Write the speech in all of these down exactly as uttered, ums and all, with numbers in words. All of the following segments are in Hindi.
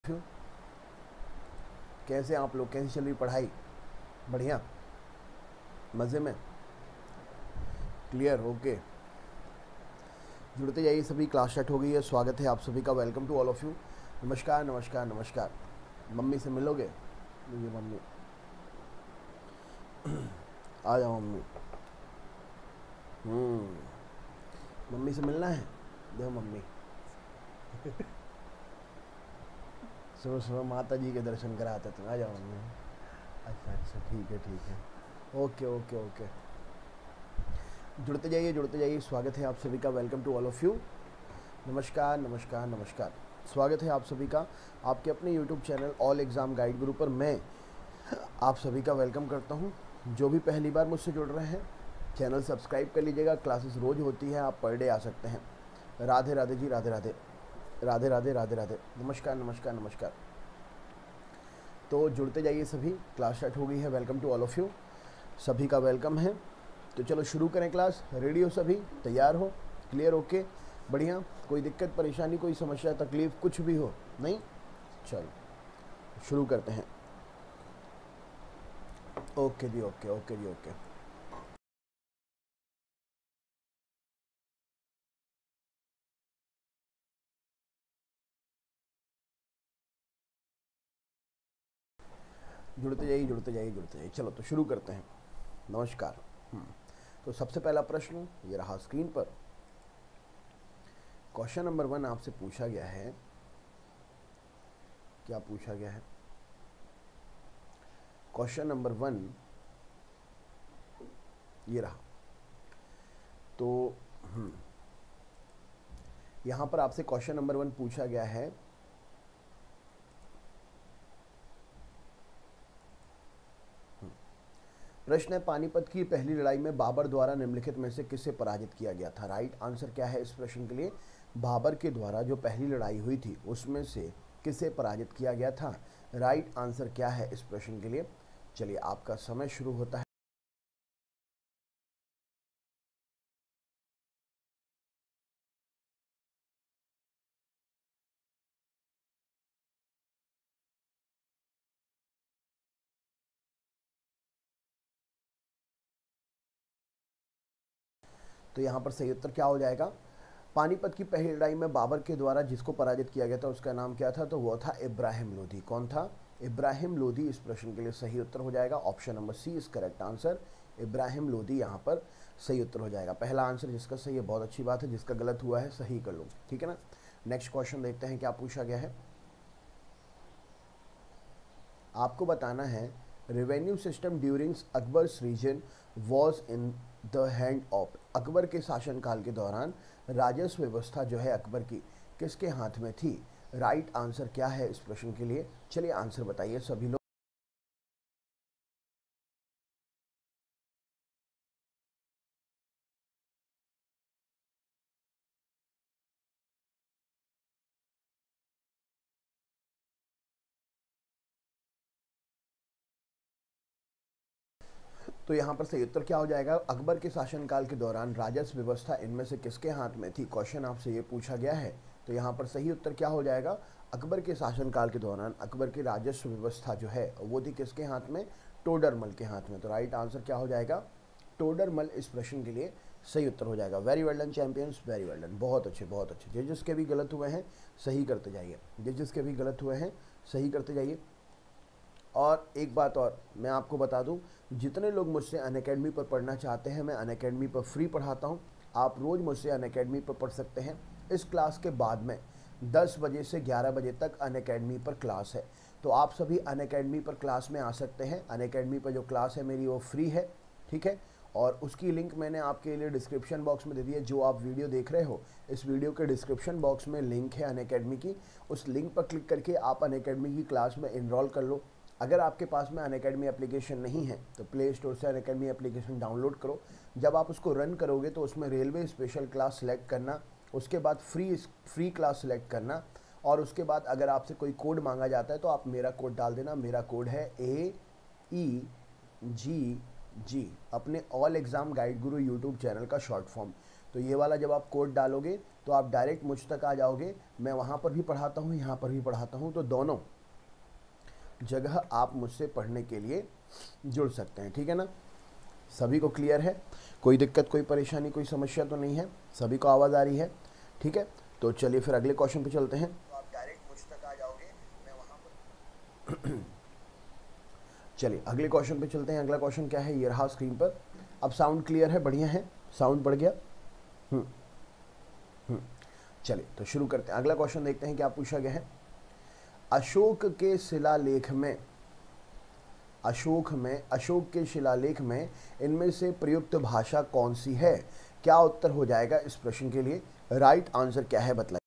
कैसे आप लोग, कैसी चल रही पढ़ाई? बढ़िया, मज़े में, क्लियर, ओके। जुड़ते जाइए सभी, क्लास स्टार्ट हो गई है। स्वागत है आप सभी का, welcome to all of you. नमस्कार नमस्कार नमस्कार। मम्मी से मिलोगे? ये मम्मी, आ जाओ मम्मी। हम्म मम्मी से मिलना है? देखो मम्मी, सुबह सुबह माता जी के दर्शन कराते तुम, आ जाओ मम्मी। अच्छा अच्छा, ठीक है ठीक है, ओके ओके ओके। जुड़ते जाइए जुड़ते जाइए, स्वागत है आप सभी का, welcome to all of you. नमस्कार नमस्कार नमस्कार। स्वागत है आप सभी का आपके अपने YouTube channel all exam guide Guru पर। मैं आप सभी का वेलकम करता हूं। जो भी पहली बार मुझसे जुड़ रहे हैं, चैनल सब्सक्राइब कर लीजिएगा। क्लासेस रोज़ होती है, आप पर डे आ सकते हैं। राधे राधे जी, राधे राधे राधे राधे राधे राधे। नमस्कार नमस्कार नमस्कार। तो जुड़ते जाइए सभी, क्लास स्टार्ट हो गई है। Welcome to all of you, सभी का वेलकम है। तो चलो शुरू करें क्लास। रेडी हो सभी? तैयार हो? क्लियर? ओके, बढ़िया। कोई दिक्कत परेशानी, कोई समस्या तकलीफ कुछ भी हो? नहीं? चलो शुरू करते हैं। ओके जी, ओके ओके जी, ओके। जुड़ते जाइए जुड़ते जाइए जुड़ते जाइए। चलो तो शुरू करते हैं। नमस्कार। हम्म, तो सबसे पहला प्रश्न ये रहा स्क्रीन पर। क्वेश्चन नंबर वन आपसे पूछा गया है। क्या पूछा गया है? क्वेश्चन नंबर वन ये रहा। तो हम्म यहां पर आपसे क्वेश्चन नंबर वन पूछा गया है। प्रश्न है, पानीपत की पहली लड़ाई में बाबर द्वारा निम्नलिखित में से किसे पराजित किया गया था? राइट आंसर क्या है इस प्रश्न के लिए? बाबर के द्वारा जो पहली लड़ाई हुई थी उसमें से किसे पराजित किया गया था? राइट आंसर क्या है इस प्रश्न के लिए? चलिए आपका समय शुरू होता है। तो यहाँ पर सही उत्तर क्या हो जाएगा? पानीपत की पहली लड़ाई में बाबर के द्वारा जिसको पराजित किया गया था उसका नाम क्या था? तो वो था इब्राहिम लोधी। कौन था? इब्राहिम लोधी इस प्रश्न के लिए सही उत्तर हो जाएगा। Option number C is correct answer. Ibrahim Lodi यहाँ पर सही उत्तर हो जाएगा। पहला आंसर जिसका सही है, बहुत अच्छी बात है। जिसका गलत हुआ है सही कर लो, ठीक है ना। नेक्स्ट क्वेश्चन देखते हैं क्या पूछा गया है। आपको बताना है, revenue system during Akbar's region was in the hand of. Akbar के शासनकाल के दौरान राजस्व व्यवस्था जो है अकबर की किसके हाथ में थी? राइट आंसर क्या है इस प्रश्न के लिए? चलिए आंसर बताइए सभी लोग। तो यहाँ पर सही उत्तर क्या हो जाएगा? अकबर के शासनकाल के दौरान राजस्व व्यवस्था इनमें से किसके हाथ में थी? क्वेश्चन आपसे ये पूछा गया है। तो यहाँ पर सही उत्तर क्या हो जाएगा? अकबर के शासनकाल के दौरान अकबर की राजस्व व्यवस्था जो है वो थी किसके हाथ में? टोडरमल के हाथ में। तो राइट आंसर क्या हो जाएगा? टोडरमल इस प्रश्न के लिए सही उत्तर हो जाएगा। Very well done champions, very well done, बहुत अच्छे बहुत अच्छे। जिस जिसके भी गलत हुए हैं सही करते जाइए, जिस जिसके भी गलत हुए हैं सही करते जाइए। और एक बात और मैं आपको बता दूं, जितने लोग मुझसे अनअकैडमी पर पढ़ना चाहते हैं, मैं अनअकैडमी पर फ्री पढ़ाता हूं। आप रोज़ मुझसे अनअकैडमी पर पढ़ सकते हैं। इस क्लास के बाद में दस बजे से ग्यारह बजे तक अनअकैडमी पर क्लास है। तो आप सभी अनअकैडमी पर क्लास में आ सकते हैं। अनअकैडमी पर जो क्लास है मेरी वो फ्री है, ठीक है। और उसकी लिंक मैंने आपके लिए डिस्क्रिप्शन बॉक्स में दे दी है। जो आप वीडियो देख रहे हो, इस वीडियो के डिस्क्रिप्शन बॉक्स में लिंक है अनअकैडमी की। उस लिंक पर क्लिक करके आप अनअकैडमी की क्लास में इनरोल कर लो। अगर आपके पास में अनअकैडमी एप्लीकेशन नहीं है तो प्ले स्टोर से अनअकैडमी एप्लीकेशन डाउनलोड करो। जब आप उसको रन करोगे तो उसमें रेलवे स्पेशल क्लास सेलेक्ट करना, उसके बाद फ्री फ्री क्लास सेलेक्ट करना, और उसके बाद अगर आपसे कोई कोड मांगा जाता है तो आप मेरा कोड डाल देना। मेरा कोड है ए ई जी जी, अपने all exam guide guru YouTube channel का शॉर्ट फॉर्म। तो ये वाला जब आप कोड डालोगे तो आप डायरेक्ट मुझ तक आ जाओगे। मैं वहाँ पर भी पढ़ाता हूँ, यहाँ पर भी पढ़ाता हूँ, तो दोनों जगह आप मुझसे पढ़ने के लिए जुड़ सकते हैं। ठीक है ना, सभी को क्लियर है? कोई दिक्कत, कोई परेशानी, कोई समस्या तो नहीं है? सभी को आवाज़ आ रही है? ठीक है, तो चलिए फिर अगले क्वेश्चन पे चलते हैं। तो आप डायरेक्ट मुझ तक आ जाओगे, मैं वहाँ पर चलिए अगले क्वेश्चन पे चलते हैं। अगला क्वेश्चन क्या है, ये रहा स्क्रीन पर। अब साउंड क्लियर है? बढ़िया है, साउंड बढ़ गया। हम्म हम्म चलिए तो शुरू करते हैं। अगला क्वेश्चन देखते हैं क्या पूछा गया है। अशोक के शिलालेख में अशोक में अशोक के शिलालेख में इनमें से प्रयुक्त भाषा कौन सी है? क्या उत्तर हो जाएगा इस प्रश्न के लिए? राइट आंसर क्या है बताइए।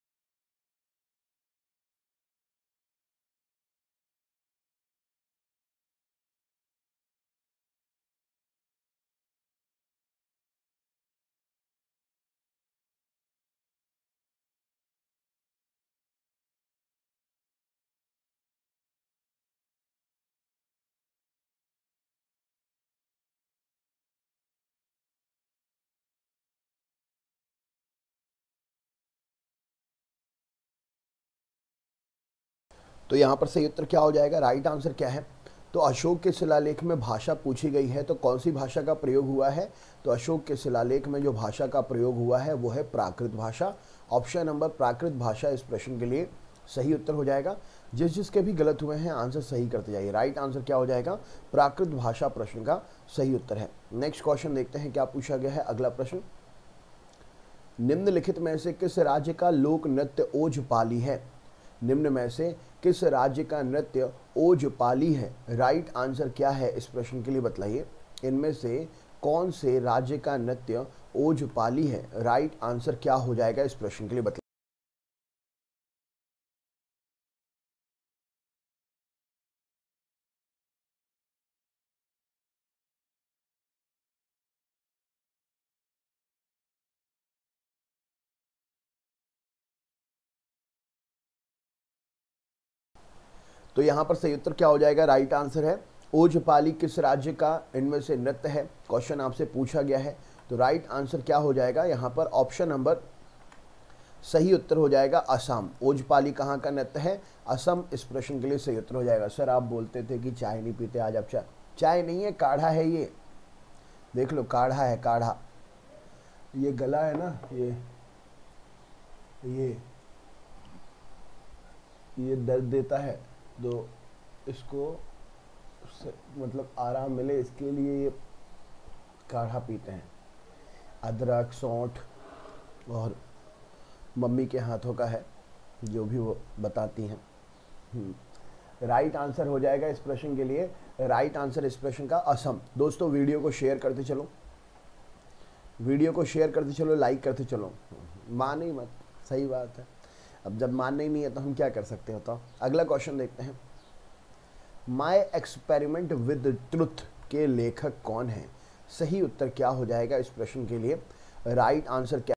तो यहाँ पर सही उत्तर क्या हो जाएगा? राइट आंसर क्या है? तो अशोक के शिलालेख में भाषा पूछी गई है, तो कौन सी भाषा का प्रयोग हुआ है? तो अशोक के शिलालेख में जो भाषा का प्रयोग हुआ है वो है प्राकृत भाषा। ऑप्शन नंबर प्राकृत भाषा इस प्रश्न के लिए सही उत्तर हो जाएगा। जिस जिसके भी गलत हुए हैं आंसर सही करते जाइए। राइट आंसर क्या हो जाएगा? प्राकृत भाषा प्रश्न का सही उत्तर है। नेक्स्ट क्वेश्चन देखते हैं क्या पूछा गया है। अगला प्रश्न, निम्नलिखित में से किस राज्य का लोक नृत्य ओजपाली है? निम्न में से किस राज्य का नृत्य ओजपाली है? राइट आंसर क्या है इस प्रश्न के लिए बताइए। इनमें से कौन से राज्य का नृत्य ओजपाली है? राइट आंसर क्या हो जाएगा इस प्रश्न के लिए बताइए। तो यहाँ पर सही उत्तर क्या हो जाएगा? राइट आंसर है ओजपाली किस राज्य का इनमें से नृत्य है? क्वेश्चन आपसे पूछा गया है, तो राइट आंसर क्या हो जाएगा यहाँ पर? ऑप्शन नंबर सही उत्तर हो जाएगा असम। ओजपाली कहाँ का नृत्य है? असम इस प्रश्न के लिए सही उत्तर हो जाएगा। सर आप बोलते थे कि चाय नहीं पीते, आज आप चाय चाय नहीं है, काढ़ा है ये, देख लो काढ़ा है, काढ़ा। ये गला है ना, ये ये ये दर्द देता है, तो इसको से, मतलब आराम मिले इसके लिए ये काढ़ा पीते हैं। अदरक, सौंठ और मम्मी के हाथों का है, जो भी वो बताती हैं। राइट आंसर हो जाएगा इस प्रश्न के लिए, राइट आंसर इस प्रश्न का असम। दोस्तों वीडियो को शेयर करते चलो, वीडियो को शेयर करते चलो, लाइक करते चलो। माने ही मत, सही बात है। अब जब मानना ही नहीं है तो हम क्या कर सकते हो। तो अगला क्वेश्चन देखते हैं। माय एक्सपेरिमेंट विद ट्रुथ के लेखक कौन है? सही उत्तर क्या हो जाएगा इस प्रश्न के लिए? राइट आंसर क्या?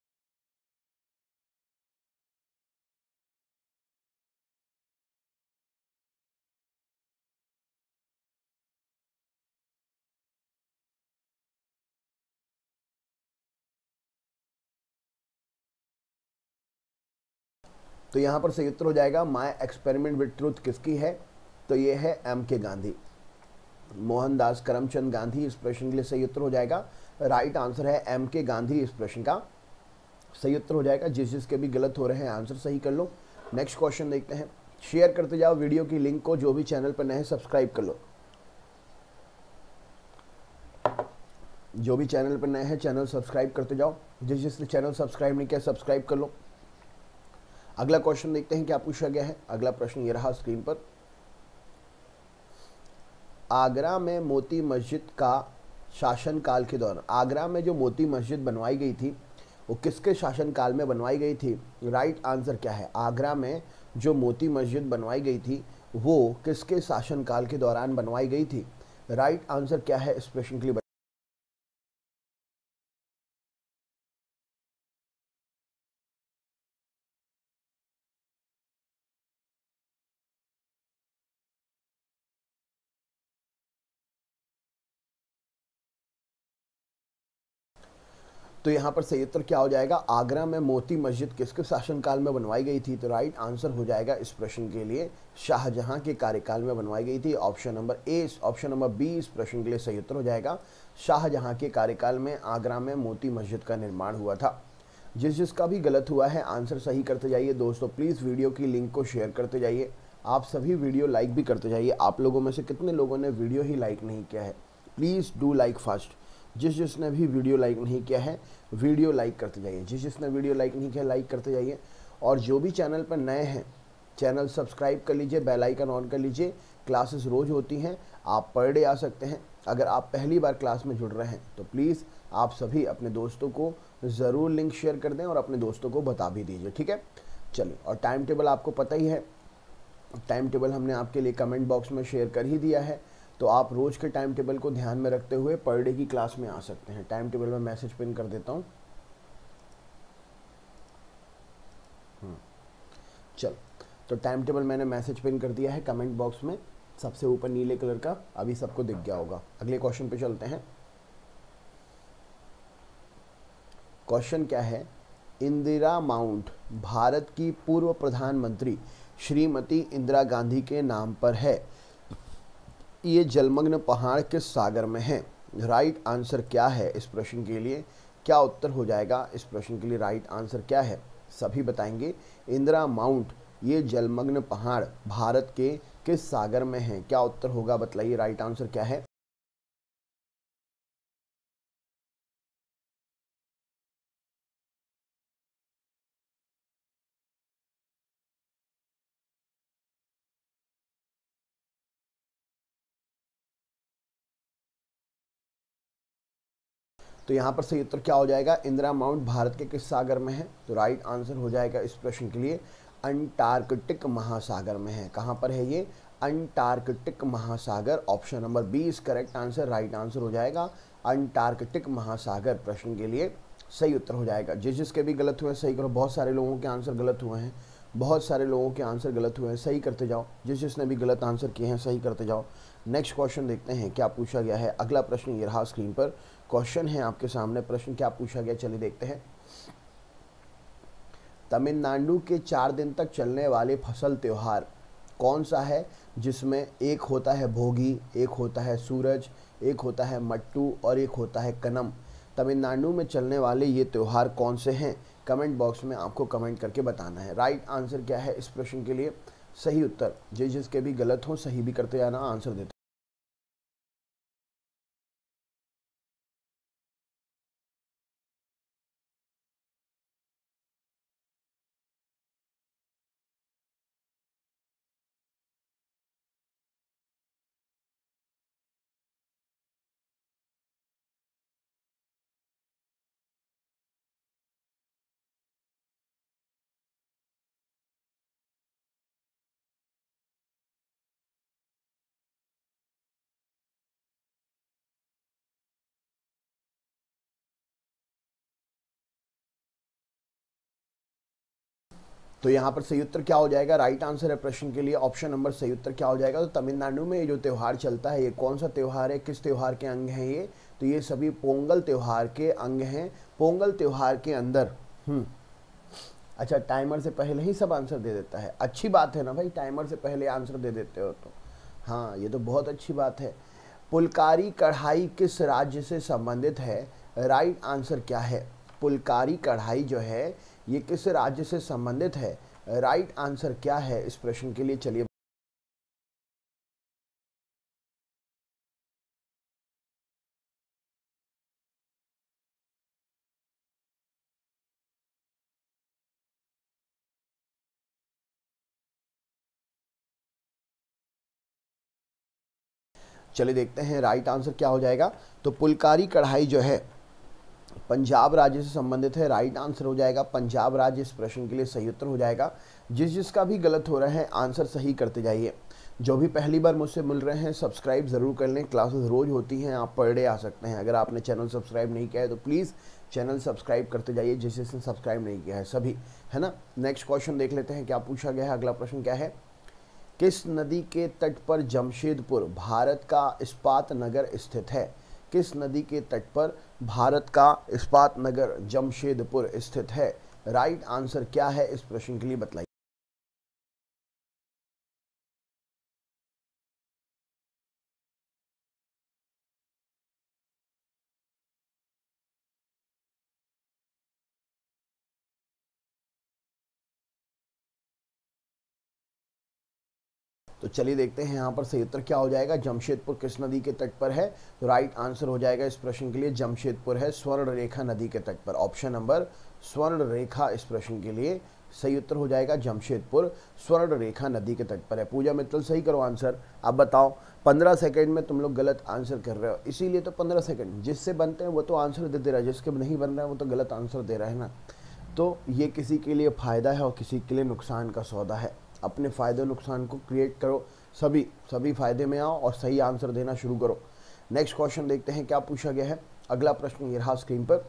तो यहाँ पर सही उत्तर हो जाएगा माय एक्सपेरिमेंट विद ट्रुथ किसकी है? तो ये है एम के गांधी, मोहनदास करमचंद गांधी इस प्रश्न के लिए सही उत्तर हो जाएगा। राइट आंसर है एम के गांधी इस प्रश्न का सही उत्तर हो जाएगा। जिस जिसके भी गलत हो रहे हैं आंसर सही कर लो। नेक्स्ट क्वेश्चन देखते हैं। शेयर करते जाओ वीडियो की लिंक को, जो भी चैनल पर नए सब्सक्राइब कर लो। जो भी चैनल पर नए हैं चैनल सब्सक्राइब करते जाओ। जिस जिसने चैनल सब्सक्राइब नहीं किया सब्सक्राइब कर लो। अगला क्वेश्चन देखते हैं क्या पूछा गया है। अगला प्रश्न ये रहा स्क्रीन पर। आगरा में मोती मस्जिद का शासनकाल के दौरान, आगरा में जो मोती मस्जिद बनवाई गई थी वो किसके शासनकाल में बनवाई गई थी? राइट आंसर क्या है? आगरा में जो मोती मस्जिद बनवाई गई थी वो किसके शासनकाल के दौरान बनवाई गई थी? राइट आंसर क्या है इस प्रश्न के लिए? तो तो यहाँ पर सही उत्तर क्या हो जाएगा, आगरा में मोती मस्जिद किसके शासनकाल में बनवाई गई थी? तो राइट आंसर हो जाएगा इस प्रश्न के लिए शाहजहां के कार्यकाल में बनवाई गई थी। Option number A, option number B इस प्रश्न के लिए सही उत्तर हो जाएगा। शाहजहां के कार्यकाल में आगरा में मोती मस्जिद का निर्माण हुआ था। जिस जिसका भी गलत हुआ है आंसर सही करते जाइए दोस्तों। प्लीज़ वीडियो की लिंक को शेयर करते जाइए। आप सभी वीडियो लाइक भी करते जाइए। आप लोगों में से कितने लोगों ने वीडियो ही लाइक नहीं किया है? Please do like fast. जिस जिसने भी वीडियो लाइक नहीं किया है वीडियो लाइक करते जाइए। जिस जिसने वीडियो लाइक नहीं किया लाइक करते जाइए। और जो भी चैनल पर नए हैं चैनल सब्सक्राइब कर लीजिए, बेल आइकन ऑन कर लीजिए। क्लासेस रोज़ होती हैं, आप पर डे आ सकते हैं। अगर आप पहली बार क्लास में जुड़ रहे हैं तो प्लीज़ आप सभी अपने दोस्तों को ज़रूर लिंक शेयर कर दें और अपने दोस्तों को बता भी दीजिए, ठीक है। चलिए, और टाइम टेबल आपको पता ही है, टाइम टेबल हमने आपके लिए कमेंट बॉक्स में शेयर कर ही दिया है। तो आप रोज़ के टाइम टेबल को ध्यान में रखते हुए पर डे की क्लास में आ सकते हैं। टाइम टेबल में मैसेज पिन कर देता हूँ। चलो, तो टाइम टेबल मैंने मैसेज पिन कर दिया है कमेंट बॉक्स में, सबसे ऊपर नीले कलर का, अभी सबको दिख गया होगा। अगले क्वेश्चन पे चलते हैं। क्वेश्चन क्या है, इंदिरा माउंट भारत की पूर्व प्रधानमंत्री श्रीमती इंदिरा गांधी के नाम पर है। ये जलमग्न पहाड़ किस सागर में है? राइट आंसर क्या है इस प्रश्न के लिए? क्या उत्तर हो जाएगा इस प्रश्न के लिए? राइट आंसर क्या है सभी बताएंगे। इंदिरा माउंट ये जलमग्न पहाड़ भारत के किस सागर में है? क्या उत्तर होगा बतलाइए, राइट आंसर क्या है? तो यहाँ पर सही उत्तर क्या हो जाएगा, इंदिरा माउंट भारत के किस सागर में है? तो राइट आंसर हो जाएगा इस प्रश्न के लिए अंटार्कटिक महासागर में है। कहाँ पर है ये? अंटार्कटिक महासागर। Option number B is correct answer, right answer हो जाएगा अंटार्कटिक महासागर प्रश्न के लिए सही उत्तर हो जाएगा। जिस जिसके भी गलत हुए सही करो। बहुत सारे लोगों के आंसर गलत हुए हैं, बहुत सारे लोगों के आंसर गलत हुए हैं, सही करते जाओ। जिस जिसने भी गलत आंसर किए हैं सही करते जाओ। नेक्स्ट क्वेश्चन देखते हैं क्या पूछा गया है। अगला प्रश्न ये रहा स्क्रीन पर, क्वेश्चन है आपके सामने। प्रश्न क्या पूछा गया चलिए देखते हैं। तमिलनाडु के चार दिन तक चलने वाले फसल त्योहार कौन सा है, जिसमें एक होता है भोगी, एक होता है सूरज, एक होता है मट्टू और एक होता है कनम। तमिलनाडु में चलने वाले ये त्यौहार कौन से हैं? कमेंट बॉक्स में आपको कमेंट करके बताना है। राइट आंसर क्या है इस प्रश्न के लिए? सही उत्तर। जिस जिसके भी गलत हो सही भी करते जाना, आंसर देते। तो यहाँ पर सही उत्तर क्या हो जाएगा? राइट आंसर है प्रश्न के लिए ऑप्शन नंबर सही उत्तर क्या हो जाएगा? तो तमिलनाडु में ये जो त्यौहार चलता है ये कौन सा त्यौहार है, किस त्यौहार के अंग हैं ये? तो ये सभी पोंगल त्यौहार के अंग हैं। पोंगल त्यौहार के अंदर हम्म अच्छा, टाइमर से पहले ही सब आंसर दे देता है, अच्छी बात है ना भाई, टाइमर से पहले आंसर दे देते हो तो हाँ, ये तो बहुत अच्छी बात है। पुलकारी कढ़ाई किस राज्य से संबंधित है? राइट आंसर क्या है? पुलकारी कढ़ाई जो है ये किस राज्य से संबंधित है? राइट आंसर क्या है इस प्रश्न के लिए? चलिए चलिए देखते हैं राइट आंसर क्या हो जाएगा। तो पुलकारी कढ़ाई जो है पंजाब राज्य से संबंधित है। राइट आंसर हो जाएगा पंजाब राज्य इस प्रश्न के लिए सही उत्तर हो जाएगा। जिस जिसका भी गलत हो रहा है आंसर सही करते जाइए। जो भी पहली बार मुझसे मिल रहे हैं सब्सक्राइब ज़रूर कर लें, क्लासेस रोज़ होती हैं, आप पर डे आ सकते हैं। अगर आपने चैनल सब्सक्राइब नहीं किया है तो प्लीज़ चैनल सब्सक्राइब करते जाइए, जिस जिसने सब्सक्राइब नहीं किया है सभी, है ना। नेक्स्ट क्वेश्चन देख लेते हैं क्या पूछा गया है। अगला प्रश्न क्या है, किस नदी के तट पर जमशेदपुर भारत का इस्पात नगर स्थित है? किस नदी के तट पर भारत का इस्पात नगर जमशेदपुर स्थित है? राइट आंसर क्या है इस प्रश्न के लिए बताइए। तो चलिए देखते हैं यहाँ पर सही उत्तर क्या हो जाएगा। जमशेदपुर किस नदी के तट पर है? तो राइट आंसर हो जाएगा इस प्रश्न के लिए जमशेदपुर है स्वर्ण रेखा नदी के तट पर। ऑप्शन नंबर स्वर्ण रेखा इस प्रश्न के लिए सही उत्तर हो जाएगा। जमशेदपुर स्वर्ण रेखा नदी के तट पर है। पूजा मित्तल सही करो आंसर। अब बताओ, पंद्रह सेकंड में तुम लोग गलत आंसर कर रहे हो, इसीलिए तो पंद्रह सेकंड जिससे बनते हैं वो तो आंसर दे दे रहा है, जिसके नहीं बन रहा है वो तो गलत आंसर दे रहा है ना। तो ये किसी के लिए फ़ायदा है और किसी के लिए नुकसान का सौदा है। अपने फ़ायदे नुकसान को क्रिएट करो, सभी सभी फ़ायदे में आओ और सही आंसर देना शुरू करो। नेक्स्ट क्वेश्चन देखते हैं क्या पूछा गया है। अगला प्रश्न ये रहा स्क्रीन पर।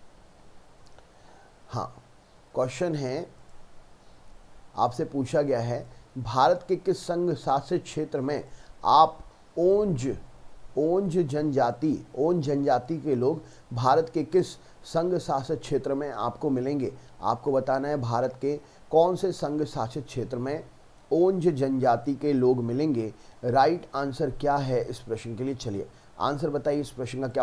हाँ, क्वेश्चन है, आपसे पूछा गया है भारत के किस संघ शासित क्षेत्र में आप ओंज ओंज जनजाति ओंज जनजाति के लोग भारत के किस संघ शासित क्षेत्र में आपको मिलेंगे? आपको बताना है भारत के कौन से संघ शासित क्षेत्र में ओंज जनजाति के लोग मिलेंगे। राइट आंसर क्या है इस प्रश्न के लिए? चलिए आंसर बताइए इस प्रश्न का क्या।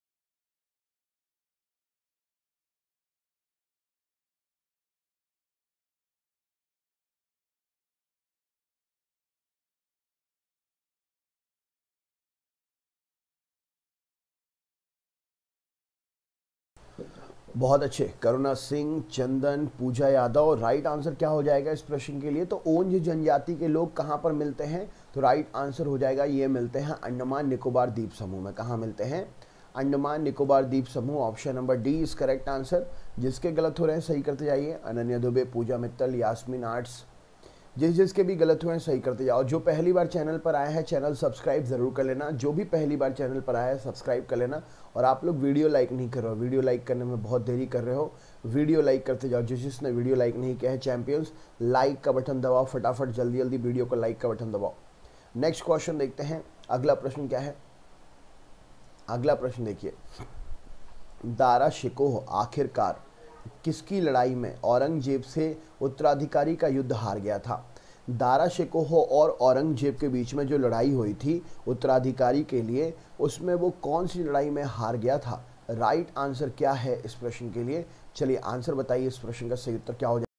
बहुत अच्छे, करुणा सिंह, चंदन, पूजा यादव। राइट आंसर क्या हो जाएगा इस प्रश्न के लिए? तो ओंज जनजाति के लोग कहाँ पर मिलते हैं? तो राइट आंसर हो जाएगा ये मिलते हैं अंडमान निकोबार द्वीप समूह में। कहाँ मिलते हैं? अंडमान निकोबार द्वीप समूह। Option number D is correct answer. जिसके गलत हो रहे हैं सही करते जाइए। अनन्या दुबे, पूजा मित्तल, यास्मीन आर्ट्स, जिस जिसके भी गलत हुए हैं सही करते जाओ। जो पहली बार चैनल पर आया है चैनल सब्सक्राइब ज़रूर कर लेना। जो भी पहली बार चैनल पर आया है सब्सक्राइब कर लेना। और आप लोग वीडियो लाइक नहीं कर रहे हो, वीडियो लाइक करने में बहुत देरी कर रहे हो। वीडियो लाइक करते जाओ। जिस जिसने वीडियो लाइक नहीं किया है चैंपियंस, लाइक का बटन दबाओ फटाफट, जल्दी जल्दी वीडियो को लाइक का बटन दबाओ। नेक्स्ट क्वेश्चन देखते हैं। अगला प्रश्न क्या है? अगला प्रश्न देखिए, दारा शिकोह आखिरकार किसकी लड़ाई में औरंगजेब से उत्तराधिकारी का युद्ध हार गया था? दारा शिकोह और औरंगजेब के बीच में जो लड़ाई हुई थी उत्तराधिकारी के लिए, उसमें वो कौन सी लड़ाई में हार गया था? राइट आंसर क्या है इस प्रश्न के लिए? चलिए आंसर बताइए इस प्रश्न का सही उत्तर क्या हो जाए।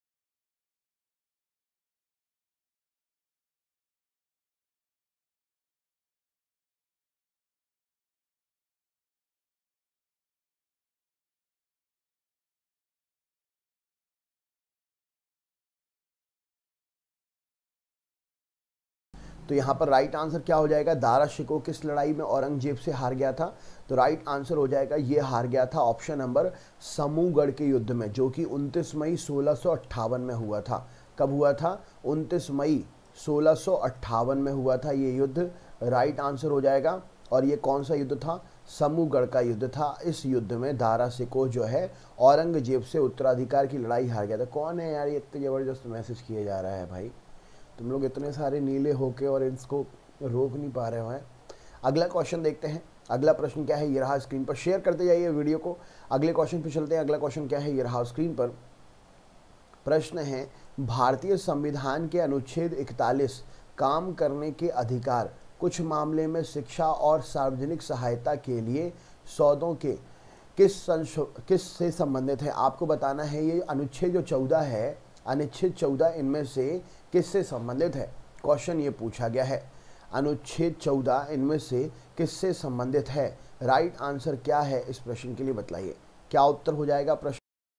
तो यहाँ पर राइट आंसर क्या हो जाएगा? दारा शिकोह किस लड़ाई में औरंगजेब से हार गया था? तो राइट आंसर हो जाएगा ये हार गया था ऑप्शन नंबर समूहगढ़ के युद्ध में, जो कि उनतीस मई सोलह सौ अट्ठावन में हुआ था। कब हुआ था? उनतीस मई सोलह सौ अट्ठावन में हुआ था ये युद्ध। राइट आंसर हो जाएगा। और ये कौन सा युद्ध था? समूहगढ़ का युद्ध था। इस युद्ध में दारा शिकोह जो है औरंगजेब से उत्तराधिकार की लड़ाई हार गया था। कौन है यार ये इतने ज़बरदस्त मैसेज किया जा रहा है भाई? तुम लोग इतने सारे नीले होके और इसको रोक नहीं पा रहे हो हैं। अगला क्वेश्चन देखते हैं। अगला प्रश्न क्या है ये रहा स्क्रीन पर। शेयर करते जाइए वीडियो को। अगले क्वेश्चन पे चलते हैं। अगला क्वेश्चन क्या है ये रहा स्क्रीन पर। प्रश्न है, भारतीय संविधान के अनुच्छेद इकतालीस काम करने के अधिकार कुछ मामले में शिक्षा और सार्वजनिक सहायता के लिए सौदों के किस किस से संबंधित है? आपको बताना है ये अनुच्छेद जो चौदह है, अनुच्छेद चौदह इनमें से किससे संबंधित है? क्वेश्चन ये पूछा गया है। अनुच्छेद चौदह इनमें से किससे संबंधित है? राइट आंसर क्या है इस प्रश्न के लिए बताइए। क्या उत्तर हो जाएगा प्रश्न?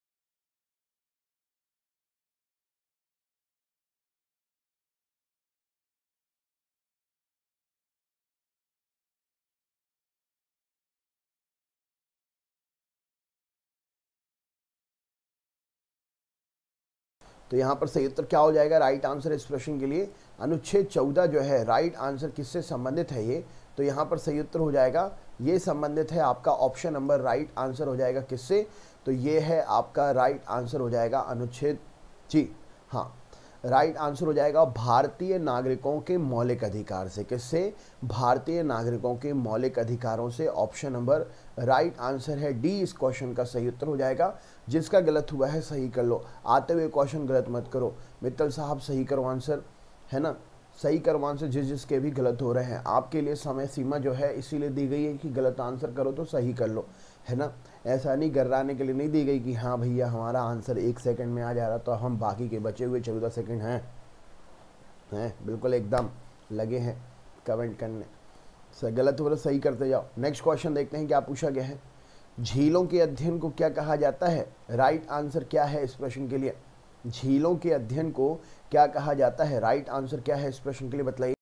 तो यहाँ पर सही उत्तर क्या हो जाएगा? राइट आंसर इस प्रश्न के लिए अनुच्छेद चौदह जो है राइट आंसर किससे संबंधित है ये? तो यहाँ पर सही उत्तर हो जाएगा ये संबंधित है आपका ऑप्शन नंबर राइट आंसर हो जाएगा किससे? तो ये है आपका राइट आंसर हो जाएगा अनुच्छेद, जी हाँ, राइट आंसर हो जाएगा भारतीय नागरिकों के मौलिक अधिकार से। किससे? भारतीय नागरिकों के मौलिक अधिकारों से। ऑप्शन नंबर राइट आंसर है डी इस क्वेश्चन का सही उत्तर हो जाएगा। जिसका गलत हुआ है सही कर लो, आते हुए क्वेश्चन गलत मत करो। मित्तल साहब सही करो आंसर, है ना, सही करो आंसर जिस जिसके भी गलत हो रहे हैं। आपके लिए समय सीमा जो है इसीलिए दी गई है कि गलत आंसर करो तो सही कर लो, है ना। ऐसा नहीं गर्राने के लिए नहीं दी गई कि हाँ भैया हमारा आंसर एक सेकंड में आ जा रहा तो हम बाकी के बचे हुए चौदह सेकंड हैं हैं बिल्कुल एकदम लगे हैं कमेंट करने। सर गलत हो रहा सही करते जाओ। नेक्स्ट क्वेश्चन देखते हैं क्या पूछा गया है। झीलों के अध्ययन को क्या कहा जाता है? राइट आंसर क्या है इस प्रश्न के लिए? झीलों के अध्ययन को क्या कहा जाता है? राइट आंसर क्या है इस प्रश्न के लिए बताइए।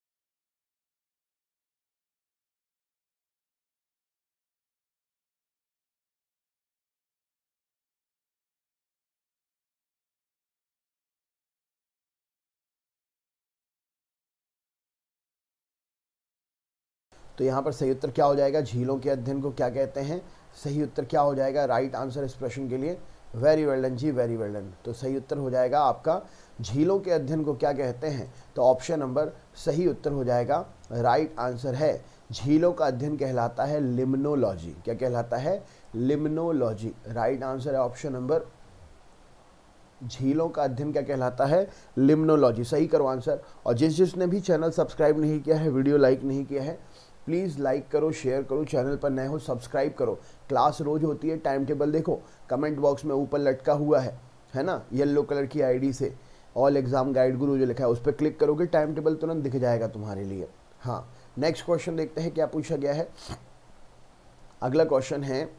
तो यहाँ पर सही उत्तर क्या हो जाएगा? झीलों के अध्ययन को क्या कहते हैं? सही उत्तर क्या हो जाएगा राइट आंसर इस प्रश्न के लिए? Very well done ji, very well done. तो सही उत्तर हो जाएगा आपका झीलों के अध्ययन को क्या कहते हैं? तो ऑप्शन नंबर सही उत्तर हो जाएगा, राइट आंसर है झीलों का अध्ययन कहलाता है लिम्नोलॉजी। क्या कहलाता है? लिम्नोलॉजी। राइट आंसर है ऑप्शन नंबर, झीलों का अध्ययन क्या कहलाता है? लिम्नोलॉजी। सही करो आंसर। और जिस जिसने भी चैनल सब्सक्राइब नहीं किया है, वीडियो लाइक नहीं किया है, प्लीज़ लाइक करो, शेयर करो, चैनल पर नए हो सब्सक्राइब करो। क्लास रोज होती है, टाइम टेबल देखो कमेंट बॉक्स में ऊपर लटका हुआ है है ना, येलो कलर की आईडी से ऑल एग्जाम गाइड गुरु जो लिखा है उस पर क्लिक करोगे टाइम टेबल तुरंत दिख जाएगा तुम्हारे लिए। हाँ, नेक्स्ट क्वेश्चन देखते हैं क्या पूछा गया है। अगला क्वेश्चन है,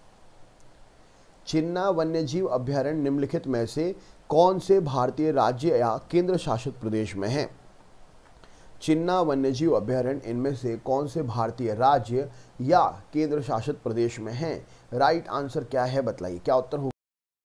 चिन्ना वन्यजीव अभ्यारण्य निम्नलिखित में से कौन से भारतीय राज्य या केंद्र शासित प्रदेश में है? चिन्ना वन्यजीव अभ्यारण्य इनमें से कौन से भारतीय राज्य या केंद्र शासित प्रदेश में है? राइट आंसर क्या है बताइए, क्या उत्तर होगा?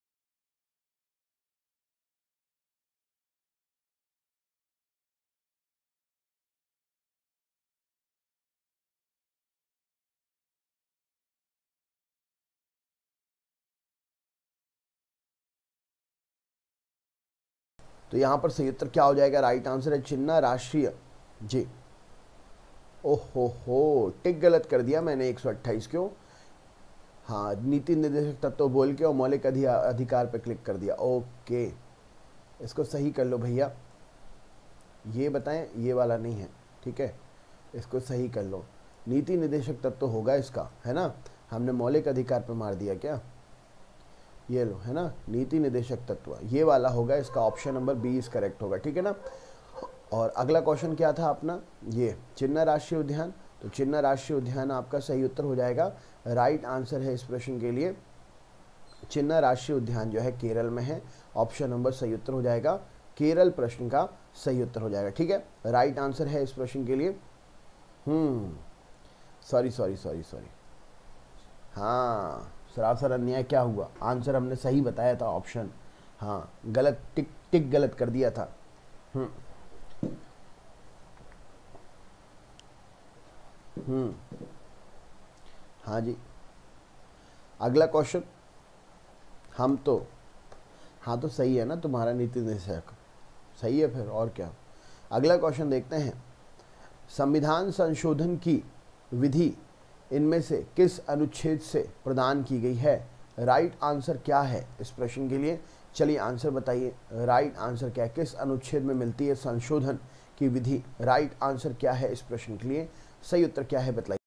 तो यहां पर सही उत्तर क्या हो जाएगा? राइट आंसर है चिन्ना राष्ट्रीय जी। ओहो हो, टिक गलत कर दिया मैंने एक सौ अट्ठाईस क्यों? हाँ, नीति निर्देशक तत्व बोल के और मौलिक अधिकार पे क्लिक कर दिया। ओके, इसको सही कर लो भैया। ये बताएं, ये वाला नहीं है, ठीक है, इसको सही कर लो। नीति निर्देशक तत्व होगा इसका, है ना। हमने मौलिक अधिकार पे मार दिया क्या? ये लो, है ना, नीति निर्देशक तत्व ये वाला होगा इसका। Option number B is correct होगा, ठीक है ना। और अगला क्वेश्चन क्या था अपना? ये चिन्ना राष्ट्रीय उद्यान। तो चिन्ना राष्ट्रीय उद्यान आपका सही उत्तर हो जाएगा। राइट आंसर है इस प्रश्न के लिए, चिन्ना राष्ट्रीय उद्यान जो है केरल में है। ऑप्शन नंबर सही उत्तर हो जाएगा, केरल प्रश्न का सही उत्तर हो जाएगा, ठीक है। राइट आंसर है इस प्रश्न के लिए। Hmm sorry sorry sorry sorry हाँ, सरासर अन्याय क्या हुआ? आंसर हमने सही बताया था ऑप्शन, हाँ गलत टिक टिक गलत कर दिया था। हम्म हम्म हाँ जी। अगला क्वेश्चन, हम तो हाँ तो सही है ना तुम्हारा नीति निर्देशक, सही है फिर और क्या। अगला क्वेश्चन देखते हैं, संविधान संशोधन की विधि इनमें से किस अनुच्छेद से प्रदान की गई है? राइट आंसर क्या है इस प्रश्न के लिए? चलिए आंसर बताइए, राइट आंसर क्या है? किस अनुच्छेद में मिलती है संशोधन की विधि? राइट आंसर क्या है इस प्रश्न के लिए? सही उत्तर क्या है बताइए।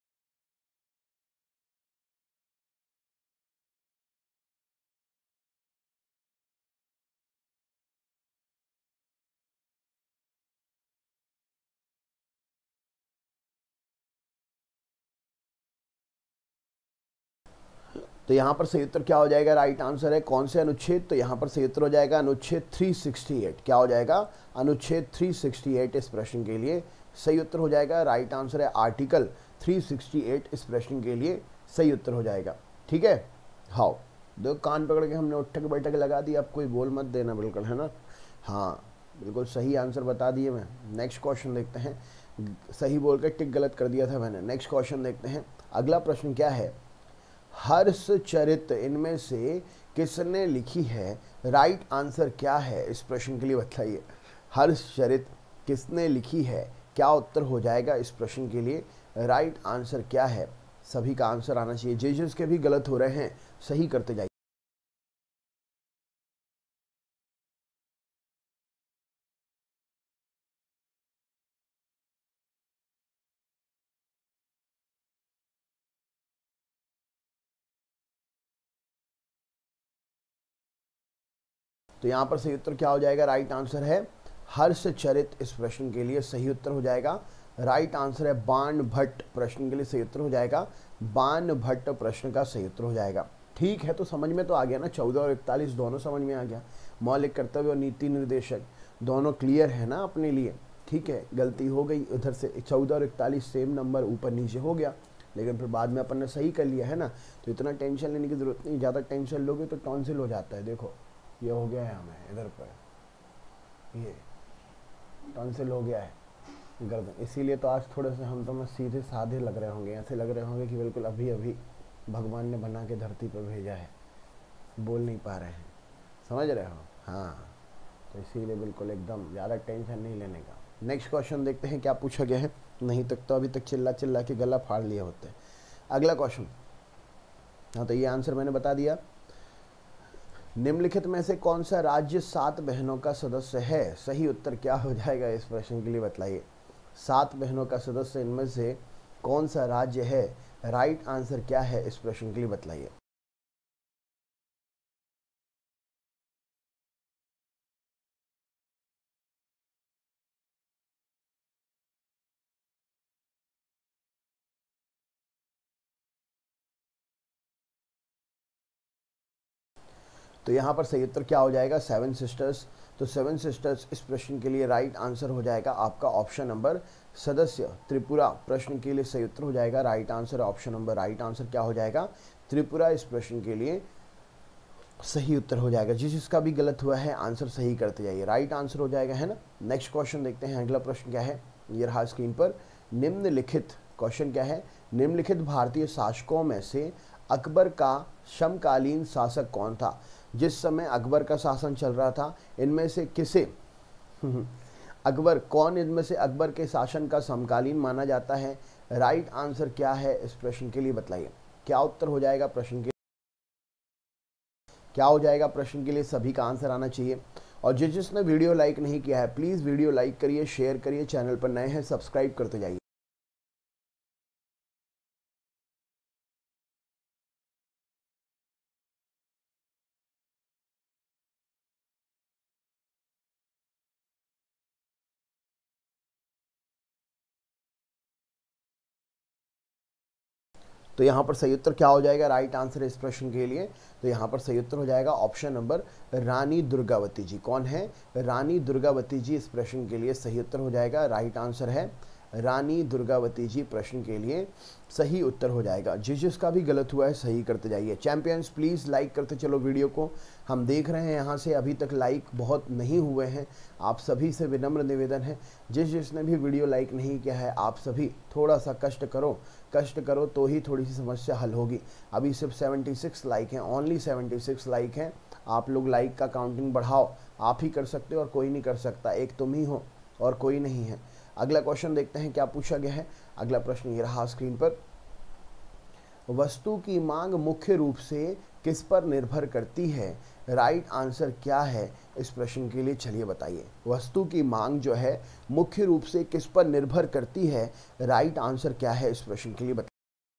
तो यहाँ पर सही उत्तर क्या हो जाएगा? राइट आंसर है कौन से अनुच्छेद? तो यहाँ पर सही उत्तर हो जाएगा अनुच्छेद तीन सौ अड़सठ। क्या हो जाएगा? अनुच्छेद तीन सौ अड़सठ इस प्रश्न के लिए सही उत्तर हो जाएगा। राइट आंसर है आर्टिकल तीन सौ अड़सठ इस प्रश्न के लिए सही उत्तर हो जाएगा, ठीक है। हाँ, दो कान पकड़ के हमने उठक बैठक लगा दी, अब कोई बोल मत देना बिल्कुल, है ना। हाँ बिल्कुल सही आंसर बता दिए मैं। नेक्स्ट क्वेश्चन देखते हैं, सही बोल के टिक गलत कर दिया था मैंने। नेक्स्ट क्वेश्चन देखते हैं, अगला प्रश्न क्या है, हर्ष चरित इनमें से किसने लिखी है? राइट आंसर क्या है इस प्रश्न के लिए बताइए। हर्षचरित किसने लिखी है? क्या उत्तर हो जाएगा इस प्रश्न के लिए? राइट आंसर क्या है? सभी का आंसर आना चाहिए। जे जिसके भी गलत हो रहे हैं सही करते जाइए। तो यहाँ पर सही उत्तर क्या हो जाएगा? राइट आंसर है हर्षचरित। इस प्रश्न के लिए सही उत्तर हो जाएगा। राइट आंसर है बाण भट्ट। प्रश्न के लिए सही उत्तर हो जाएगा बाण भट्ट। प्रश्न का सही उत्तर हो जाएगा। ठीक है, तो समझ में तो आ गया ना, चौदह और इकतालीस दोनों समझ में आ गया। मौलिक कर्तव्य और नीति निर्देशक दोनों क्लियर है ना अपने लिए। ठीक है, गलती हो गई उधर से, चौदह और इकतालीस सेम नंबर ऊपर नीचे हो गया, लेकिन फिर बाद में अपन ने सही कर लिया है ना, तो इतना टेंशन लेने की जरूरत नहीं। ज़्यादा टेंशन लोगे तो टॉन्सिल हो जाता है। देखो ये हो गया है हमें इधर पर, ये टॉन्सिल हो गया है गर्दन, इसीलिए तो आज थोड़े से हम तो मैं सीधे साधे लग रहे होंगे, ऐसे लग रहे होंगे कि बिल्कुल अभी अभी भगवान ने बना के धरती पर भेजा है, बोल नहीं पा रहे हैं, समझ रहे हो? हाँ, तो इसीलिए बिल्कुल एकदम ज़्यादा टेंशन नहीं लेने का। नेक्स्ट क्वेश्चन देखते हैं क्या पूछा गया है। नहीं तक तो अभी तक चिल्ला चिल्ला के गला फाड़ लिए होते हैं। अगला क्वेश्चन, हाँ तो ये आंसर मैंने बता दिया। निम्नलिखित में से कौन सा राज्य सात बहनों का सदस्य है? सही उत्तर क्या हो जाएगा इस प्रश्न के लिए बताइए। सात बहनों का सदस्य इनमें से कौन सा राज्य है? राइट आंसर क्या है इस प्रश्न के लिए बताइए। तो यहाँ पर सही उत्तर क्या हो जाएगा? Seven sisters. तो सेवन सिस्टर्स इस प्रश्न के लिए राइट आंसर हो जाएगा आपका ऑप्शन नंबर सदस्य त्रिपुरा। प्रश्न के लिए सही उत्तर हो जाएगा right answer option number. Right answer क्या हो जाएगा? त्रिपुरा। इस प्रश्न के लिए सही उत्तर हो जाएगा। जिस जिसका भी गलत हुआ है आंसर सही करते जाइए, राइट आंसर हो जाएगा, है ना। नेक्स्ट क्वेश्चन देखते हैं। अगला प्रश्न क्या है, ये रहा स्क्रीन पर। निम्नलिखित क्वेश्चन क्या है? निम्नलिखित भारतीय शासकों में से अकबर का समकालीन शासक कौन था? जिस समय अकबर का शासन चल रहा था इनमें से किसे अकबर कौन इनमें से अकबर के शासन का समकालीन माना जाता है? राइट आंसर क्या है इस प्रश्न के लिए बताइए। क्या उत्तर हो जाएगा प्रश्न के क्या हो जाएगा प्रश्न के लिए सभी का आंसर आना चाहिए। और जिस जिसने वीडियो लाइक नहीं किया है प्लीज़ वीडियो लाइक करिए, शेयर करिए, चैनल पर नए हैं सब्सक्राइब करते जाइए। तो यहाँ पर सही उत्तर क्या हो जाएगा? राइट आंसर इस प्रश्न के लिए तो यहाँ पर सही उत्तर हो जाएगा ऑप्शन नंबर रानी दुर्गावती जी। कौन है? रानी दुर्गावती जी इस प्रश्न के लिए सही उत्तर हो जाएगा। राइट आंसर है रानी दुर्गावती जी। प्रश्न के लिए सही उत्तर हो जाएगा। जिस जिसका भी गलत हुआ है सही करते जाइए। चैंपियंस प्लीज़ लाइक करते चलो वीडियो को। हम देख रहे हैं यहाँ से अभी तक लाइक बहुत नहीं हुए हैं। आप सभी से विनम्र निवेदन है, जिस जिसने भी वीडियो लाइक नहीं किया है आप सभी थोड़ा सा कष्ट करो, कष्ट करो तो ही थोड़ी सी समस्या हल होगी। अभी सिर्फ छिहत्तर लाइक हैं, ओनली छिहत्तर लाइक हैं। आप लोग लाइक का काउंटिंग बढ़ाओ, आप ही कर सकते हो और कोई नहीं कर सकता, एक तुम ही हो और कोई नहीं है। अगला क्वेश्चन देखते हैं क्या पूछा गया है। अगला प्रश्न ये रहा स्क्रीन पर। वस्तु की मांग मुख्य रूप से किस पर निर्भर करती है? राइट आंसर क्या है इस प्रश्न के लिए चलिए बताइए। वस्तु की मांग जो है मुख्य रूप से किस पर निर्भर करती है? राइट आंसर क्या है इस प्रश्न के लिए बताइए।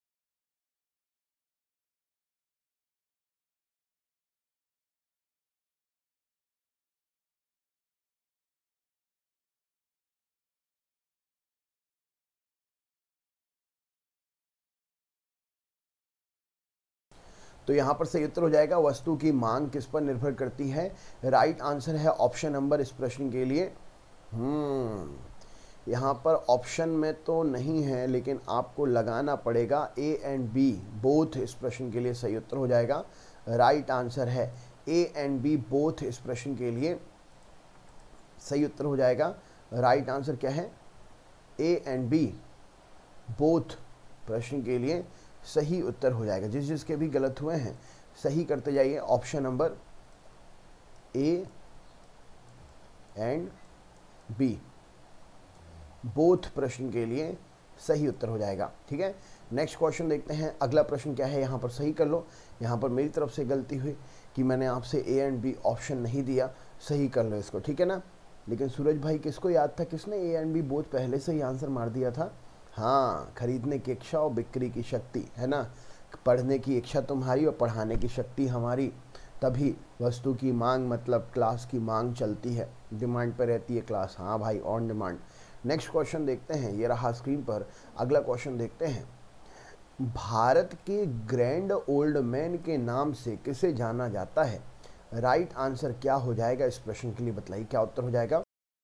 तो यहाँ पर सही उत्तर हो जाएगा वस्तु की मांग किस पर निर्भर करती है? राइट आंसर है ऑप्शन नंबर इस प्रश्न के लिए। हम्म यहाँ पर ऑप्शन में तो नहीं है लेकिन आपको लगाना पड़ेगा ए एंड बी बोथ। इस प्रश्न के लिए सही उत्तर हो जाएगा। राइट आंसर है ए एंड बी बोथ। इस प्रश्न के लिए सही उत्तर हो जाएगा। राइट आंसर क्या है? A and B both. प्रश्न के लिए सही उत्तर हो जाएगा। जिस जिसके भी गलत हुए हैं सही करते जाइए। Option number A and B both प्रश्न के लिए सही उत्तर हो जाएगा। ठीक है, नेक्स्ट क्वेश्चन देखते हैं। अगला प्रश्न क्या है, यहाँ पर सही कर लो। यहाँ पर मेरी तरफ से गलती हुई कि मैंने आपसे ए एंड बी ऑप्शन नहीं दिया, सही कर लो इसको, ठीक है ना। लेकिन सूरज भाई किसको याद था, किसने ए एंड बी बोथ पहले से ही आंसर मार दिया था। हाँ, खरीदने की इच्छा और बिक्री की शक्ति, है ना। पढ़ने की इच्छा तुम्हारी और पढ़ाने की शक्ति हमारी, तभी वस्तु की मांग मतलब क्लास की मांग चलती है, डिमांड पर रहती है क्लास। हाँ भाई, ऑन डिमांड। नेक्स्ट क्वेश्चन देखते हैं, ये रहा स्क्रीन पर। अगला क्वेश्चन देखते हैं। भारत के ग्रैंड ओल्ड मैन के नाम से किसे जाना जाता है। राइट आंसर क्या हो जाएगा इस प्रश्न के लिए बताइए, क्या उत्तर हो जाएगा।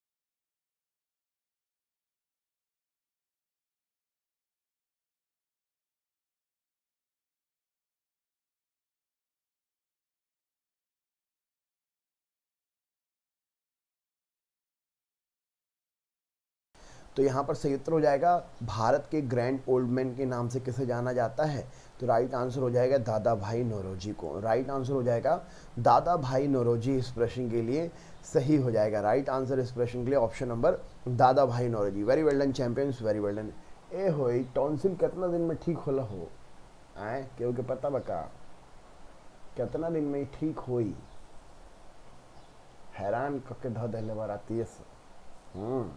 तो यहाँ पर सही उत्तर हो जाएगा भारत के ग्रैंड ओल्ड मैन के नाम से किसे जाना जाता है। तो राइट आंसर हो जाएगा दादा भाई नौरोजी को। राइट आंसर हो जाएगा दादा भाई नौरोजी इस प्रश्न के लिए सही हो जाएगा। राइट आंसर इस प्रश्न के लिए option number Dadabhai Naoroji. Very well done champions, very well done. ए हो टॉन्सिल कितना दिन में ठीक होला हो आए, क्योंकि पता बका कितना दिन में ठीक होई, हैरान करके धो देने वाला तीस। हम्म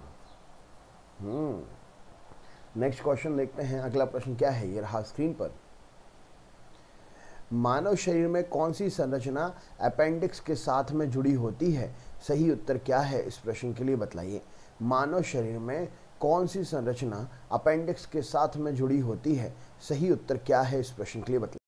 हम्म नेक्स्ट क्वेश्चन देखते हैं। अगला प्रश्न क्या है, ये रहा स्क्रीन पर। मानव शरीर में कौन सी संरचना अपेंडिक्स के साथ में जुड़ी होती है। सही उत्तर क्या है इस प्रश्न के लिए बताइए। मानव शरीर में कौन सी संरचना अपेंडिक्स के साथ में जुड़ी होती है। सही उत्तर क्या है इस प्रश्न के लिए बताइए।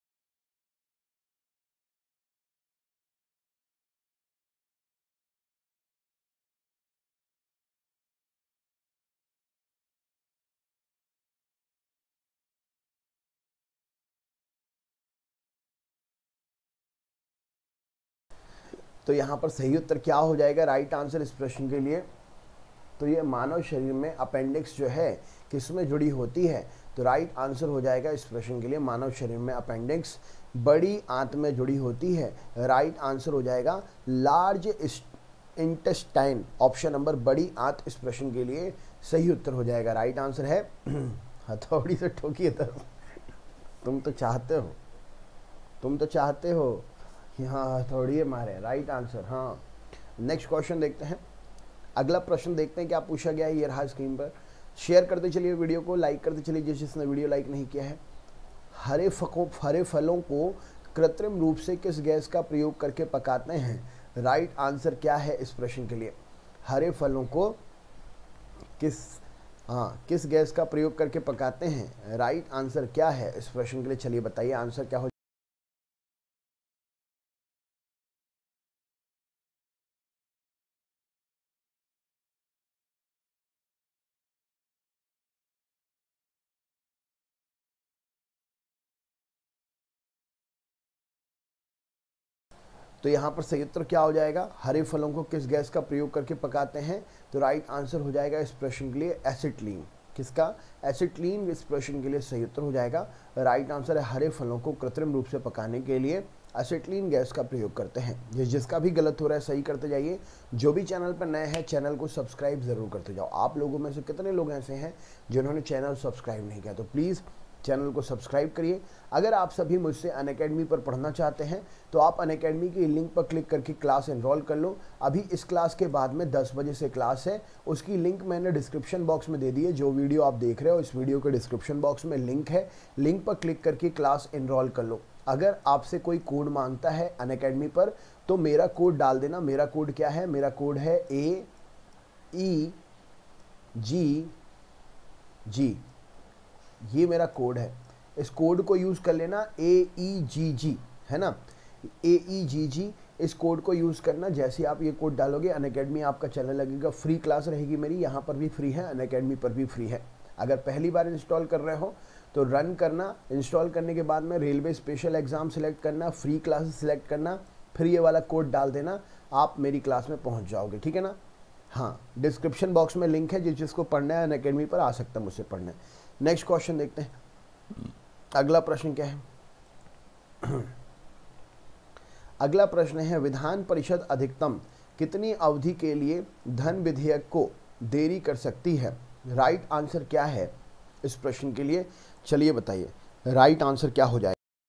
तो यहाँ पर सही उत्तर क्या हो जाएगा राइट आंसर इस प्रश्न के लिए। तो ये मानव शरीर में अपेंडिक्स जो है किस में जुड़ी होती है। तो राइट आंसर हो जाएगा इस प्रश्न के लिए मानव शरीर में अपेंडिक्स बड़ी आंत में जुड़ी होती है। राइट आंसर हो जाएगा लार्ज इंटेस्टाइन, ऑप्शन नंबर बड़ी आंत इस प्रश्न के लिए सही उत्तर हो जाएगा। राइट आंसर है हथौड़ी से ठोकिए तो तुम तो चाहते हो तुम तो चाहते हो कि हाँ हथौड़ी मारे। Right answer. हाँ, नेक्स्ट क्वेश्चन देखते हैं। अगला प्रश्न देखते हैं क्या पूछा गया है, ये रहा स्क्रीन पर। शेयर करते चलिए वीडियो को, लाइक करते चलिए जिस जिसने वीडियो लाइक नहीं किया है। हरे फकों हरे फलों को कृत्रिम रूप से किस गैस का प्रयोग करके पकाते हैं। राइट आंसर क्या है इस प्रश्न के लिए। हरे फलों को किस हाँ किस गैस का प्रयोग करके पकाते हैं। राइट आंसर क्या है इस प्रश्न के लिए, चलिए बताइए आंसर क्या हो। तो यहाँ पर सही उत्तर क्या हो जाएगा, हरे फलों को किस गैस का प्रयोग करके पकाते हैं। तो राइट आंसर हो जाएगा इस प्रश्न के लिए एसिटिलीन। किसका, एसिटिलीन इस प्रश्न के लिए सही उत्तर हो जाएगा। राइट आंसर है हरे फलों को कृत्रिम रूप से पकाने के लिए एसिटिलीन गैस का प्रयोग करते हैं। जिस जिसका भी गलत हो रहा है सही करते जाइए। जो भी चैनल पर नए हैं चैनल को सब्सक्राइब ज़रूर करते जाओ। आप लोगों में से कितने लोग ऐसे हैं जिन्होंने चैनल सब्सक्राइब नहीं किया, तो प्लीज़ चैनल को सब्सक्राइब करिए। अगर आप सभी मुझसे अनअकैडमी पर पढ़ना चाहते हैं तो आप अनअकैडमी की लिंक पर क्लिक करके क्लास एनरोल कर लो। अभी इस क्लास के बाद में दस बजे से क्लास है, उसकी लिंक मैंने डिस्क्रिप्शन बॉक्स में दे दी है। जो वीडियो आप देख रहे हो इस वीडियो के डिस्क्रिप्शन बॉक्स में लिंक है, लिंक पर क्लिक करके क्लास एनरोल कर लो। अगर आपसे कोई कोड मांगता है अनअकैडमी पर तो मेरा कोड डाल देना। मेरा कोड क्या है, मेरा कोड है ए ई जी जी, ये मेरा कोड है। इस कोड को यूज़ कर लेना, ए ई जी जी, है ना, ए ई जी जी। इस कोड को यूज़ करना। जैसे ही आप ये कोड डालोगे अनअकैडमी आपका चलने लगेगा। फ्री क्लास रहेगी मेरी, यहाँ पर भी फ्री है, अनअकैडमी पर भी फ्री है। अगर पहली बार इंस्टॉल कर रहे हो तो रन करना, इंस्टॉल करने के बाद में रेलवे स्पेशल एग्ज़ाम सेलेक्ट करना, फ्री क्लास सेलेक्ट करना, फिर ये वाला कोड डाल देना, आप मेरी क्लास में पहुँच जाओगे, ठीक है ना। हाँ, डिस्क्रिप्शन बॉक्स में लिंक है, जिस जिसको पढ़ना है अनअकैडमी पर आ सकता है मुझसे पढ़ने। नेक्स्ट क्वेश्चन देखते हैं। अगला प्रश्न क्या है। अगला प्रश्न है विधान परिषद अधिकतम कितनी अवधि के लिए धन विधेयक को देरी कर सकती है। राइट आंसर क्या है इस प्रश्न के लिए, चलिए बताइए राइट आंसर क्या हो जाएगा।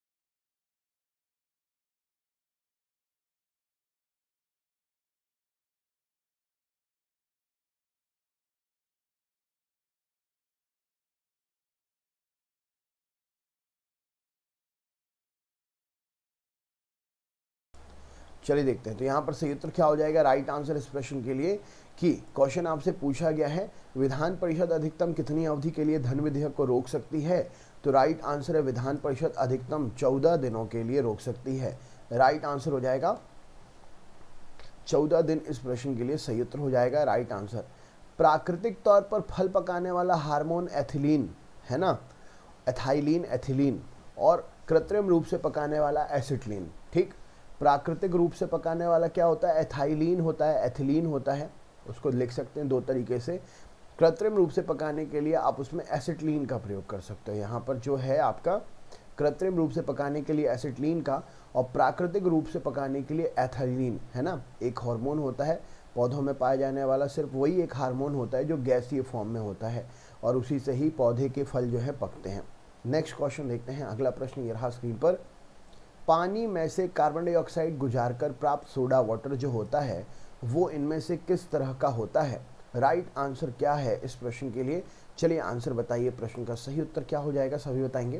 चलिए देखते हैं, तो यहाँ पर सही उत्तर क्या हो जाएगा राइट आंसर इस प्रश्न के लिए कि क्वेश्चन आपसे पूछा गया है विधान परिषद अधिकतम कितनी अवधि के लिए धन विधेयक को रोक सकती है। तो राइट आंसर है विधान परिषद अधिकतम चौदह दिनों के लिए रोक सकती है। राइट आंसर हो जाएगा चौदह दिन इस प्रश्न के लिए सही उत्तर हो जाएगा राइट आंसर। प्राकृतिक तौर पर फल पकाने वाला हार्मोन एथिलीन है ना, एथाइलिन एथिलीन, और कृत्रिम रूप से पकाने वाला एसिटिलीन। ठीक, प्राकृतिक रूप से पकाने वाला क्या होता है, एथाइलिन होता है, एथिलीन होता है, उसको लिख सकते हैं दो तरीके से। कृत्रिम रूप से पकाने के लिए आप उसमें एसिटिलीन का प्रयोग कर सकते हो। यहाँ पर जो है आपका कृत्रिम रूप से पकाने के लिए एसिटिलीन का, और प्राकृतिक रूप से पकाने के लिए एथाइलिन है ना, एक हार्मोन होता है पौधों में पाए जाने वाला, सिर्फ वही एक हार्मोन होता है जो गैसीय फॉर्म में होता है, और उसी से ही पौधे के फल जो है पकते हैं। नेक्स्ट क्वेश्चन देखते हैं, अगला प्रश्न ये रहा स्क्रीन पर। पानी में से कार्बन डाइऑक्साइड गुजारकर प्राप्त सोडा वाटर जो होता है वो इनमें से किस तरह का होता है। राइट आंसर क्या है इस प्रश्न के लिए, चलिए आंसर बताइए। प्रश्न का सही उत्तर क्या हो जाएगा, सभी बताएंगे।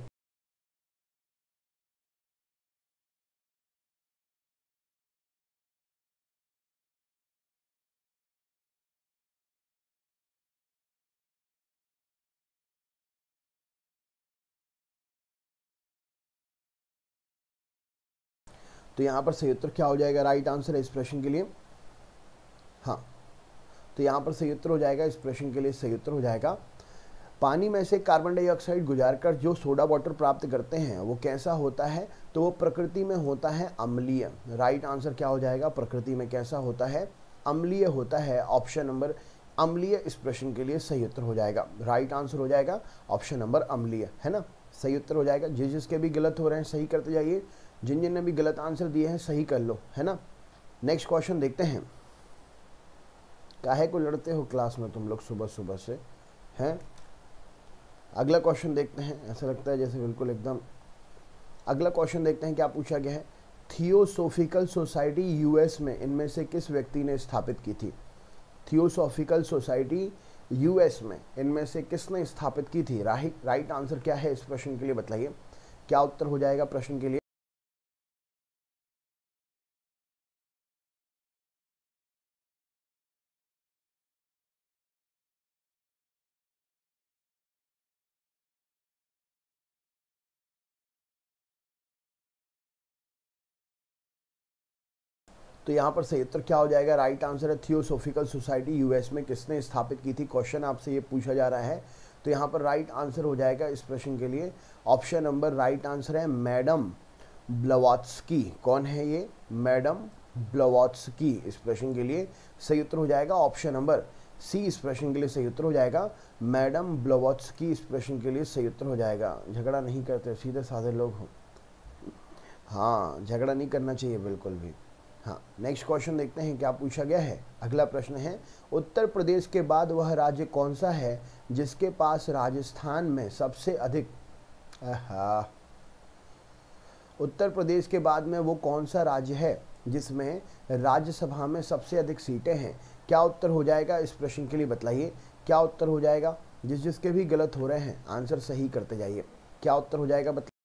तो यहाँ पर सही उत्तर क्या हो जाएगा, राइट आंसर है इस प्रश्न के लिए। हाँ, तो यहाँ पर सही उत्तर हो जाएगा इस प्रश्न के लिए, सही उत्तर हो जाएगा पानी में से कार्बन डाइऑक्साइड गुजारकर जो सोडा वाटर प्राप्त करते हैं वो कैसा होता है, तो वो प्रकृति में होता है अम्लीय। राइट आंसर क्या हो जाएगा, प्रकृति में कैसा होता है, अम्लीय होता है। ऑप्शन नंबर अम्लीय इस प्रश्न के लिए सही उत्तर हो जाएगा। राइट आंसर हो जाएगा ऑप्शन नंबर अम्लीय, है ना, सही उत्तर हो जाएगा। जिस जिसके भी गलत हो रहे हैं सही करते जाइए, जिन जिन ने भी गलत आंसर दिए हैं सही कर लो, है ना। नेक्स्ट क्वेश्चन देखते हैं। काहे को लड़ते हो क्लास में तुम लोग सुबह सुबह से, हैं। अगला क्वेश्चन देखते हैं, ऐसा लगता है जैसे बिल्कुल एकदम। अगला क्वेश्चन देखते हैं क्या पूछा गया है। थियोसोफिकल सोसाइटी यूएस में इनमें से किस व्यक्ति ने स्थापित की थी। थियोसोफिकल सोसाइटी यूएस में इनमें से किसने स्थापित की थी। राइट राइट आंसर क्या है इस प्रश्न के लिए बताइए, क्या उत्तर हो जाएगा प्रश्न के लिए। तो यहाँ पर सही उत्तर क्या हो जाएगा, राइट आंसर है थियोसोफिकल सोसाइटी यूएस में किसने स्थापित की थी। क्वेश्चन आपसे ये पूछा जा रहा है, तो यहाँ पर राइट आंसर हो जाएगा इस प्रश्न के लिए ऑप्शन नंबर, राइट आंसर है मैडम ब्लवात्स्की। कौन है ये, मैडम ब्लवात्स्की। इस प्रश्न के लिए सही उत्तर हो जाएगा ऑप्शन नंबर सी, इस प्रश्न के लिए सही उत्तर हो जाएगा मैडम ब्लवात्स्की। इस प्रश्न के लिए सही उत्तर हो जाएगा। झगड़ा नहीं करते, सीधे साधे लोग हो। हाँ, झगड़ा नहीं करना चाहिए बिल्कुल भी। हाँ, नेक्स्ट क्वेश्चन देखते हैं क्या पूछा गया है। अगला प्रश्न है, उत्तर प्रदेश के बाद वह राज्य कौन सा है जिसके पास राजस्थान में सबसे अधिक, आहा, उत्तर प्रदेश के बाद में वो कौन सा राज्य है जिसमें राज्यसभा में सबसे अधिक सीटें हैं। क्या उत्तर हो जाएगा इस प्रश्न के लिए बताइए, क्या उत्तर हो जाएगा। जिस जिसके भी गलत हो रहे हैं आंसर सही करते जाइए, क्या उत्तर हो जाएगा बताइए।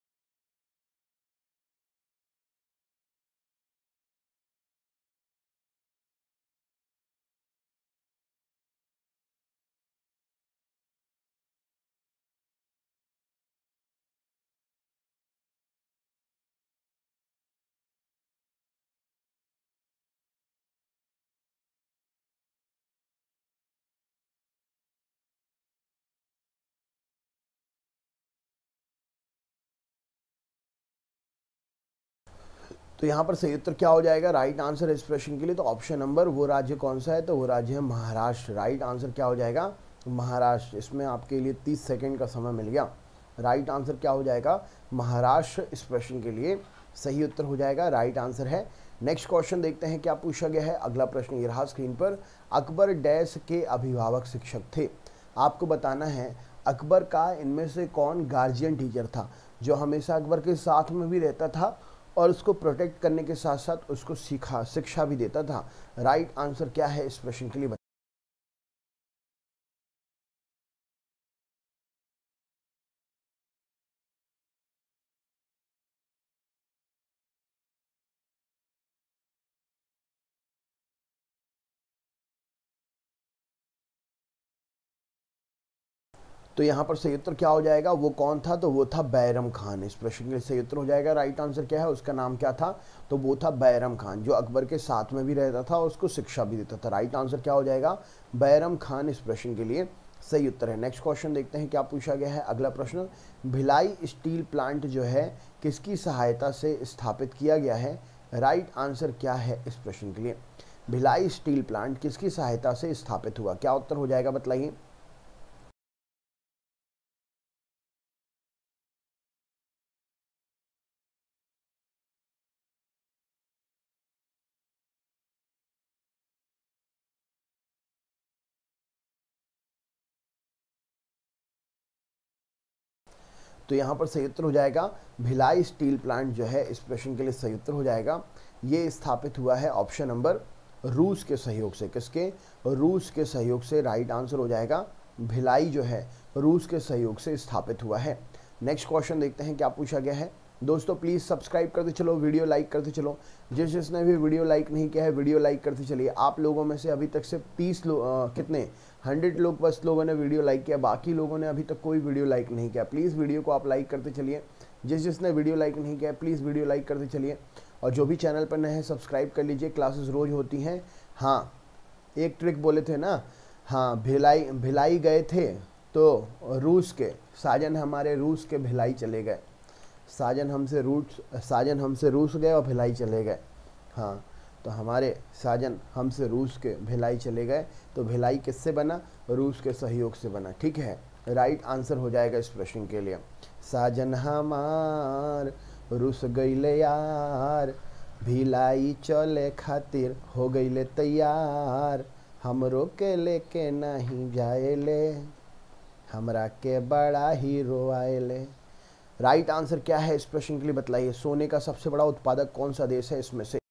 तो यहाँ पर सही उत्तर क्या हो जाएगा, राइट आंसर इस प्रश्न के लिए तो ऑप्शन नंबर, वो राज्य कौन सा है, तो वो राज्य है महाराष्ट्र। राइट आंसर क्या हो जाएगा, महाराष्ट्र। इसमें आपके लिए तीस सेकंड का समय मिल गया। राइट आंसर क्या हो जाएगा, महाराष्ट्र। इस प्रश्न के लिए सही उत्तर हो जाएगा, राइट आंसर है नेक्स्ट क्वेश्चन देखते हैं क्या पूछा गया है। अगला प्रश्न ये रहा स्क्रीन पर, अकबर डैश के अभिभावक शिक्षक थे। आपको बताना है अकबर का इनमें से कौन गार्जियन टीचर था, जो हमेशा अकबर के साथ में भी रहता था और उसको प्रोटेक्ट करने के साथ साथ उसको सिखा शिक्षा भी देता था। राइट आंसर क्या है इस प्रश्न के लिए? तो यहाँ पर सही उत्तर क्या हो जाएगा? वो कौन था? तो वो था बैरम खान। इस प्रश्न के लिए सही उत्तर हो जाएगा। राइट आंसर क्या है? उसका नाम क्या था? तो वो था बैरम खान, जो अकबर के साथ में भी रहता था और उसको शिक्षा भी देता था। राइट आंसर क्या हो जाएगा? बैरम खान इस प्रश्न के लिए सही उत्तर है। नेक्स्ट क्वेश्चन देखते हैं क्या पूछा गया है। अगला प्रश्न, भिलाई स्टील प्लांट जो है किसकी सहायता से स्थापित किया गया है? राइट आंसर क्या है इस प्रश्न के लिए? भिलाई स्टील प्लांट किसकी सहायता से स्थापित हुआ? क्या उत्तर हो जाएगा बताइए। तो यहाँ पर सही उत्तर हो जाएगा भिलाई स्टील प्लांट जो है इस प्रश्न के लिए सही उत्तर हो जाएगा। ये स्थापित हुआ है ऑप्शन नंबर रूस के सहयोग से। किसके? रूस के सहयोग से। राइट आंसर हो जाएगा भिलाई जो है रूस के सहयोग से स्थापित हुआ है। नेक्स्ट क्वेश्चन देखते हैं क्या पूछा गया है। दोस्तों प्लीज़ सब्सक्राइब करते चलो, वीडियो लाइक करते चलो। जिस जिसने भी वीडियो लाइक नहीं किया है वीडियो लाइक करते चलिए। आप लोगों में से अभी तक से तीस लोग कितने हंड्रेड लोग बस लोगों ने वीडियो लाइक किया, बाकी लोगों ने अभी तक कोई वीडियो लाइक नहीं किया। प्लीज़ वीडियो को आप लाइक करते चलिए। जिस जिसने वीडियो लाइक नहीं किया प्लीज़ वीडियो लाइक करते चलिए। और जो भी चैनल पर नए हैं सब्सक्राइब कर लीजिए। क्लासेस रोज़ होती हैं। हाँ, एक ट्रिक बोले थे ना, हाँ भिलाई भिलाई गए थे तो रूस के साजन हमारे रूस के भिलाई चले गए। साजन हमसे रूस साजन हमसे रूस गए और भिलाई चले गए। हाँ, तो हमारे साजन हमसे रूस के भिलाई चले गए। तो भिलाई किससे बना? रूस के सहयोग से बना। ठीक है, राइट आंसर हो जाएगा इस प्रश्न के लिए। साजन हमार रूस गईले यार, भिलाई चले खातिर हो गईले तैयार, हमरो के लेके नहीं जाएले, हमरा के बड़ा हीरो आएले। राइट आंसर क्या है इस प्रश्न के लिए बतलाइए। सोने का सबसे बड़ा उत्पादक कौन सा देश है इसमें से?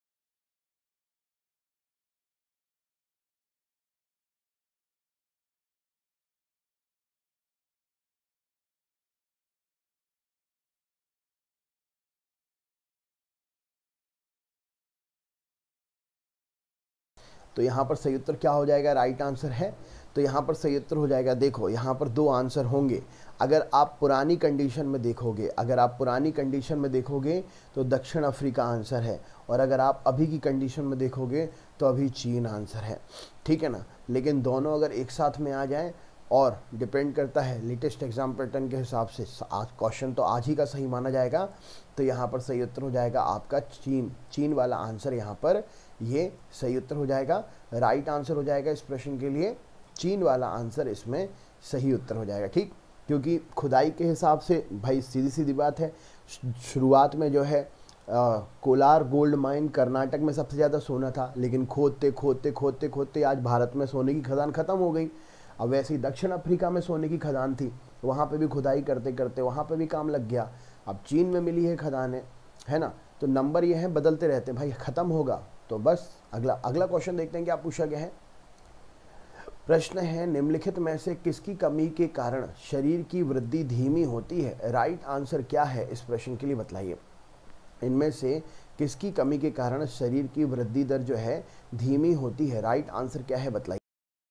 तो यहाँ पर सही उत्तर क्या हो जाएगा? राइट आंसर है। तो यहाँ पर सही उत्तर हो जाएगा, देखो यहाँ पर दो आंसर होंगे। अगर आप पुरानी कंडीशन में देखोगे अगर आप पुरानी कंडीशन में देखोगे तो दक्षिण अफ्रीका आंसर है, और अगर आप अभी की कंडीशन में देखोगे तो अभी चीन आंसर है। ठीक है ना, लेकिन दोनों अगर एक साथ में आ जाएं, और डिपेंड करता है लेटेस्ट एग्जाम पैटर्न के हिसाब से, आज क्वेश्चन तो आज ही का सही माना जाएगा। तो यहाँ पर सही उत्तर हो जाएगा आपका चीन। चीन वाला आंसर यहाँ पर ये सही उत्तर हो जाएगा। राइट आंसर हो जाएगा इस प्रश्न के लिए चीन वाला आंसर इसमें सही उत्तर हो जाएगा। ठीक, क्योंकि खुदाई के हिसाब से भाई सीधी सीधी बात है, शुरुआत में जो है आ, कोलार गोल्ड माइन कर्नाटक में सबसे ज़्यादा सोना था, लेकिन खोदते खोदते खोदते खोदते आज भारत में सोने की खदान ख़त्म हो गई। अब वैसे ही दक्षिण अफ्रीका में सोने की खदान थी, वहाँ पे भी खुदाई करते करते वहाँ पे भी काम लग गया। अब चीन में मिली है खदानें, है ना। तो नंबर ये हैं बदलते रहते हैं भाई, ख़त्म होगा तो बस। अगला अगला क्वेश्चन देखते हैं क्या पूछा गया है। प्रश्न है, निम्नलिखित में से किसकी कमी के कारण शरीर की वृद्धि धीमी होती है? राइट आंसर क्या है इस प्रश्न के लिए बतलाइए। इनमें से किसकी कमी के कारण शरीर की वृद्धि दर जो है धीमी होती है? राइट आंसर क्या है बतलाइए।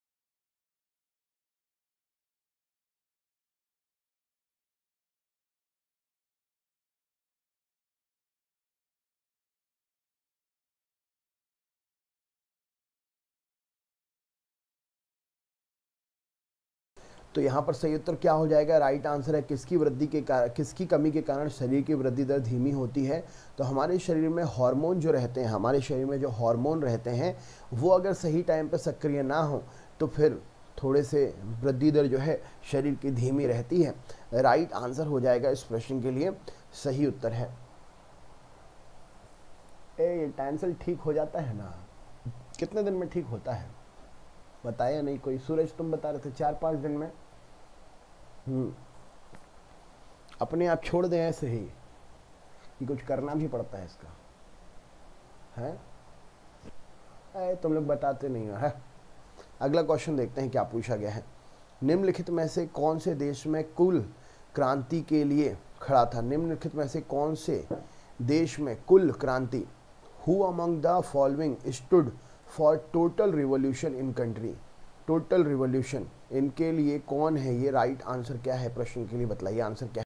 तो यहाँ पर सही उत्तर क्या हो जाएगा? राइट आंसर है किसकी वृद्धि के कारण किसकी कमी के कारण शरीर की वृद्धि दर धीमी होती है? तो हमारे शरीर में हार्मोन जो रहते हैं हमारे शरीर में जो हार्मोन रहते हैं वो अगर सही टाइम पर सक्रिय ना हो तो फिर थोड़े से वृद्धि दर जो है शरीर की धीमी रहती है। राइट आंसर हो जाएगा इस प्रश्न के लिए सही उत्तर है। ए ये टेंसल ठीक हो जाता है ना, कितने दिन में ठीक होता है बताया नहीं कोई। सूरज तुम बता रहे थे चार पाँच दिन में। हम्म अपने आप छोड़ दें ऐसे ही कि कुछ करना भी पड़ता है इसका, है ए, तुम लोग बताते नहीं हो है। अगला क्वेश्चन देखते हैं क्या पूछा गया है। निम्नलिखित में से कौन से देश में कुल क्रांति के लिए खड़ा था। निम्नलिखित में से कौन से देश में कुल क्रांति, who among the following stood for total revolution in country. Total revolution इनके लिए कौन है, ये राइट आंसर क्या है प्रश्न के लिए बतलाइए, आंसर क्या है।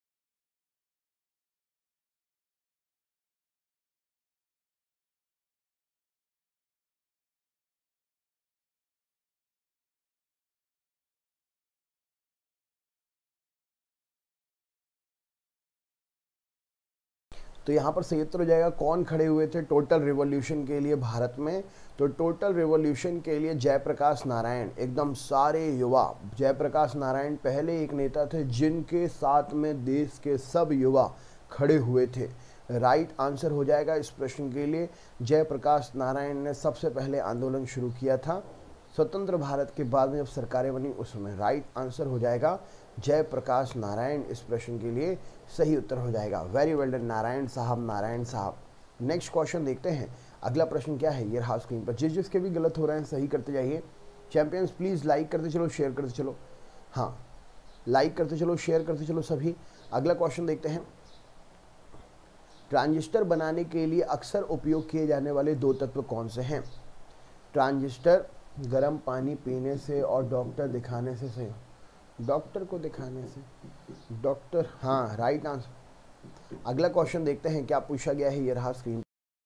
तो यहाँ पर सही उत्तर हो जाएगा कौन खड़े हुए थे टोटल रिवॉल्यूशन के लिए भारत में। तो टोटल रिवॉल्यूशन के लिए जयप्रकाश नारायण, एकदम सारे युवा। जयप्रकाश नारायण पहले एक नेता थे जिनके साथ में देश के सब युवा खड़े हुए थे। राइट आंसर हो जाएगा इस प्रश्न के लिए जयप्रकाश नारायण ने सबसे पहले आंदोलन शुरू किया था स्वतंत्र भारत के बाद में जब सरकारें बनी उस समय। राइट आंसर हो जाएगा जयप्रकाश नारायण, इस प्रश्न के लिए सही उत्तर हो जाएगा। वेरी वेल डन नारायण साहब, नारायण साहब। नेक्स्ट क्वेश्चन देखते हैं अगला प्रश्न क्या है, ये रहा स्क्रीन पर। जिस जिसके भी गलत हो रहे हैं सही करते जाइए। चैंपियंस प्लीज लाइक करते चलो, शेयर करते चलो। हाँ लाइक करते चलो, शेयर करते चलो सभी। अगला क्वेश्चन देखते हैं। ट्रांजिस्टर बनाने के लिए अक्सर उपयोग किए जाने वाले दो तत्व कौन से हैं। ट्रांजिस्टर गर्म पानी पीने से और डॉक्टर दिखाने से सही, डॉक्टर को दिखाने से, डॉक्टर, हाँ राइट आंसर। अगला क्वेश्चन देखते हैं क्या पूछा गया है, ये रहा स्क्रीन।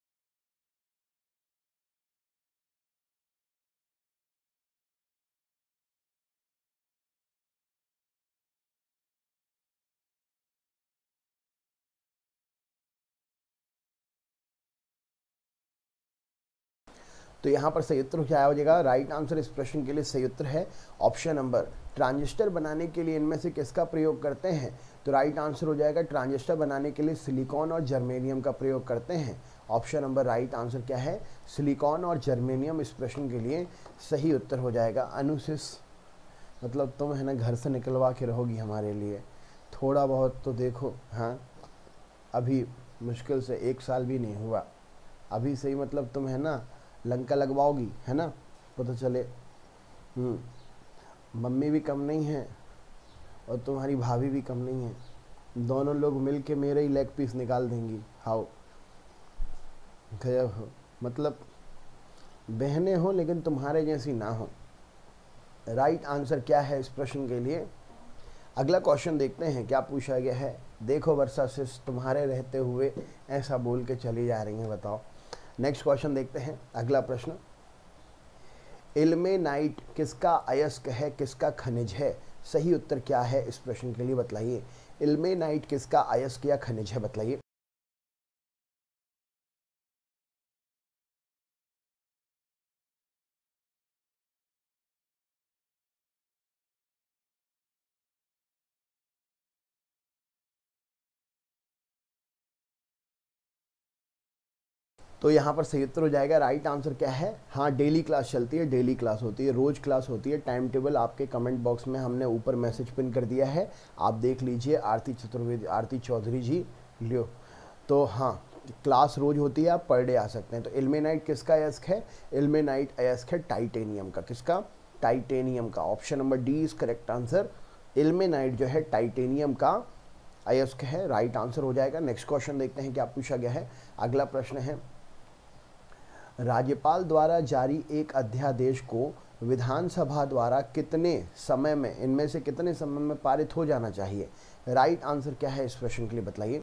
तो यहाँ पर सही उत्तर क्या हो जाएगा, राइट आंसर इस प्रश्न के लिए सही उत्तर है ऑप्शन नंबर। ट्रांजिस्टर बनाने के लिए इनमें से किसका प्रयोग करते हैं। तो राइट आंसर हो जाएगा ट्रांजिस्टर बनाने के लिए सिलिकॉन और जर्मेनियम का प्रयोग करते हैं। ऑप्शन नंबर राइट आंसर क्या है, सिलिकॉन और जर्मेनियम, इस प्रश्न के लिए सही उत्तर हो जाएगा। अनुशिस मतलब तुम है ना घर से निकलवा के रहोगी हमारे लिए, थोड़ा बहुत तो देखो। हाँ अभी मुश्किल से एक साल भी नहीं हुआ, अभी से ही मतलब तुम है ना लंका लगवाओगी, है ना, पता चले। हम्म मम्मी भी कम नहीं है और तुम्हारी भाभी भी कम नहीं है, दोनों लोग मिल के मेरे ही लेग पीस निकाल देंगी। हाउ गजब हो, मतलब बहनें हो लेकिन तुम्हारे जैसी ना हो। राइट आंसर क्या है इस प्रश्न के लिए। अगला क्वेश्चन देखते हैं क्या पूछा गया है। देखो वर्षा सिस तुम्हारे रहते हुए ऐसा बोल के चली जा रही हैं, बताओ। नेक्स्ट क्वेश्चन देखते हैं अगला प्रश्न। इल्मेनाइट किसका अयस्क है, किसका खनिज है। सही उत्तर क्या है इस प्रश्न के लिए बतलाइए। इल्मेनाइट किसका अयस्क या खनिज है, बतलाइए। तो यहाँ पर सही उत्तर हो जाएगा, राइट आंसर क्या है, हाँ डेली क्लास चलती है, डेली क्लास होती है, रोज क्लास होती है। टाइम टेबल आपके कमेंट बॉक्स में हमने ऊपर मैसेज पिन कर दिया है, आप देख लीजिए। आरती चतुर्वेदी, आरती चौधरी जी लियो। तो हाँ क्लास रोज होती है, आप पर डे आ सकते हैं। तो इल्मेनाइट किसका अयस्क है, इल्मेनाइट अयस्क है टाइटेनियम का। किसका, टाइटेनियम का। Option number D is correct answer. Ilmenite जो है टाइटेनियम का अयस्क है, राइट आंसर हो जाएगा। नेक्स्ट क्वेश्चन देखते हैं क्या पूछा गया है। अगला प्रश्न है, राज्यपाल द्वारा जारी एक अध्यादेश को विधानसभा द्वारा कितने समय में, इनमें से कितने समय में पारित हो जाना चाहिए। राइट आंसर क्या है इस प्रश्न के लिए बतलाइए।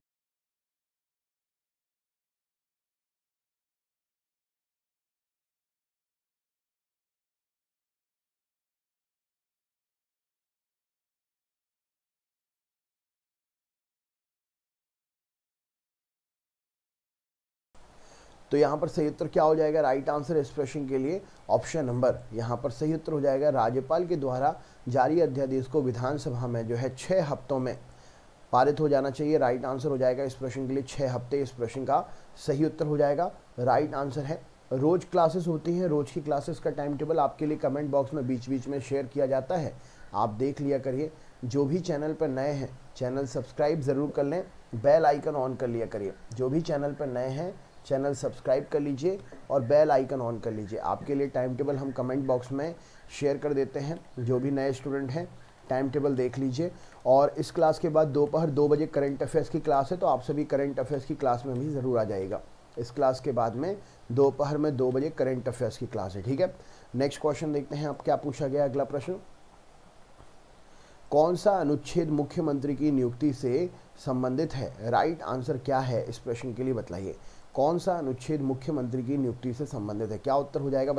तो यहाँ पर सही उत्तर क्या हो जाएगा, राइट आंसर इस प्रश्न के लिए ऑप्शन नंबर, यहाँ पर सही उत्तर हो जाएगा राज्यपाल के द्वारा जारी अध्यादेश को विधानसभा में जो है छः हफ्तों में पारित हो जाना चाहिए। राइट आंसर हो जाएगा इस प्रश्न के लिए छः हफ्ते, इस प्रश्न का सही उत्तर हो जाएगा। राइट आंसर है रोज क्लासेस होती हैं, रोज की क्लासेस का टाइम टेबल आपके लिए कमेंट बॉक्स में बीच बीच में शेयर किया जाता है, आप देख लिया करिए। जो भी चैनल पर नए हैं चैनल सब्सक्राइब ज़रूर कर लें, बेल आइकन ऑन कर लिया करिए। जो भी चैनल पर नए हैं चैनल सब्सक्राइब कर लीजिए और बेल आइकन ऑन कर लीजिए। आपके लिए टाइम टेबल हम कमेंट बॉक्स में शेयर कर देते हैं, जो भी नए स्टूडेंट हैं टाइम टेबल देख लीजिए। और इस क्लास के बाद दोपहर दो बजे करंट अफेयर्स की क्लास है, तो आप सभी करंट अफेयर्स की क्लास में भी ज़रूर आ जाइएगा। इस क्लास के बाद में दोपहर में दो बजे करंट अफेयर्स की क्लास है, ठीक है। नेक्स्ट क्वेश्चन देखते हैं आप क्या पूछा गया। अगला प्रश्न, कौन सा अनुच्छेद मुख्यमंत्री की नियुक्ति से संबंधित है? राइट आंसर क्या है इस प्रश्न के लिए बताइए। कौन सा अनुच्छेद मुख्यमंत्री की नियुक्ति से संबंधित है? क्या उत्तर हो जाएगा?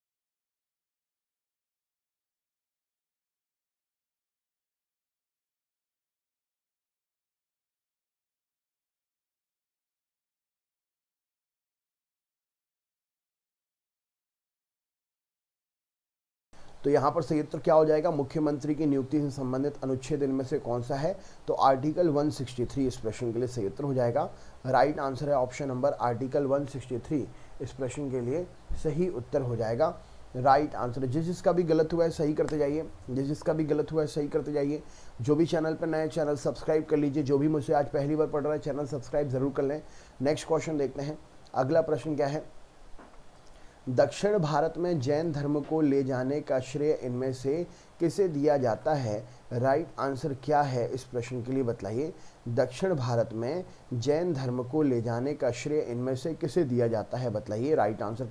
तो यहाँ पर सही उत्तर क्या हो जाएगा? मुख्यमंत्री की नियुक्ति से संबंधित अनुच्छेद इनमें से कौन सा है? तो आर्टिकल एक सौ तिरसठ इस प्रश्न के लिए सही उत्तर हो जाएगा। राइट आंसर है ऑप्शन नंबर आर्टिकल एक सौ तिरसठ इस प्रश्न के लिए सही उत्तर हो जाएगा। Right answer. जिस जिसका भी गलत हुआ है सही करते जाइए, जिस जिसका भी गलत हुआ है सही करते जाइए। जो भी चैनल पर नए चैनल सब्सक्राइब कर लीजिए, जो भी मुझसे आज पहली बार पढ़ रहा है चैनल सब्सक्राइब जरूर कर लें। नेक्स्ट क्वेश्चन देखते हैं। अगला प्रश्न क्या है? दक्षिण भारत में जैन धर्म को ले जाने का श्रेय इनमें से किसे दिया जाता है? राइट आंसर क्या है इस प्रश्न के लिए बतलाइए। दक्षिण भारत में जैन धर्म को ले जाने का श्रेय इनमें से किसे दिया जाता है? बतलाइए राइट आंसर।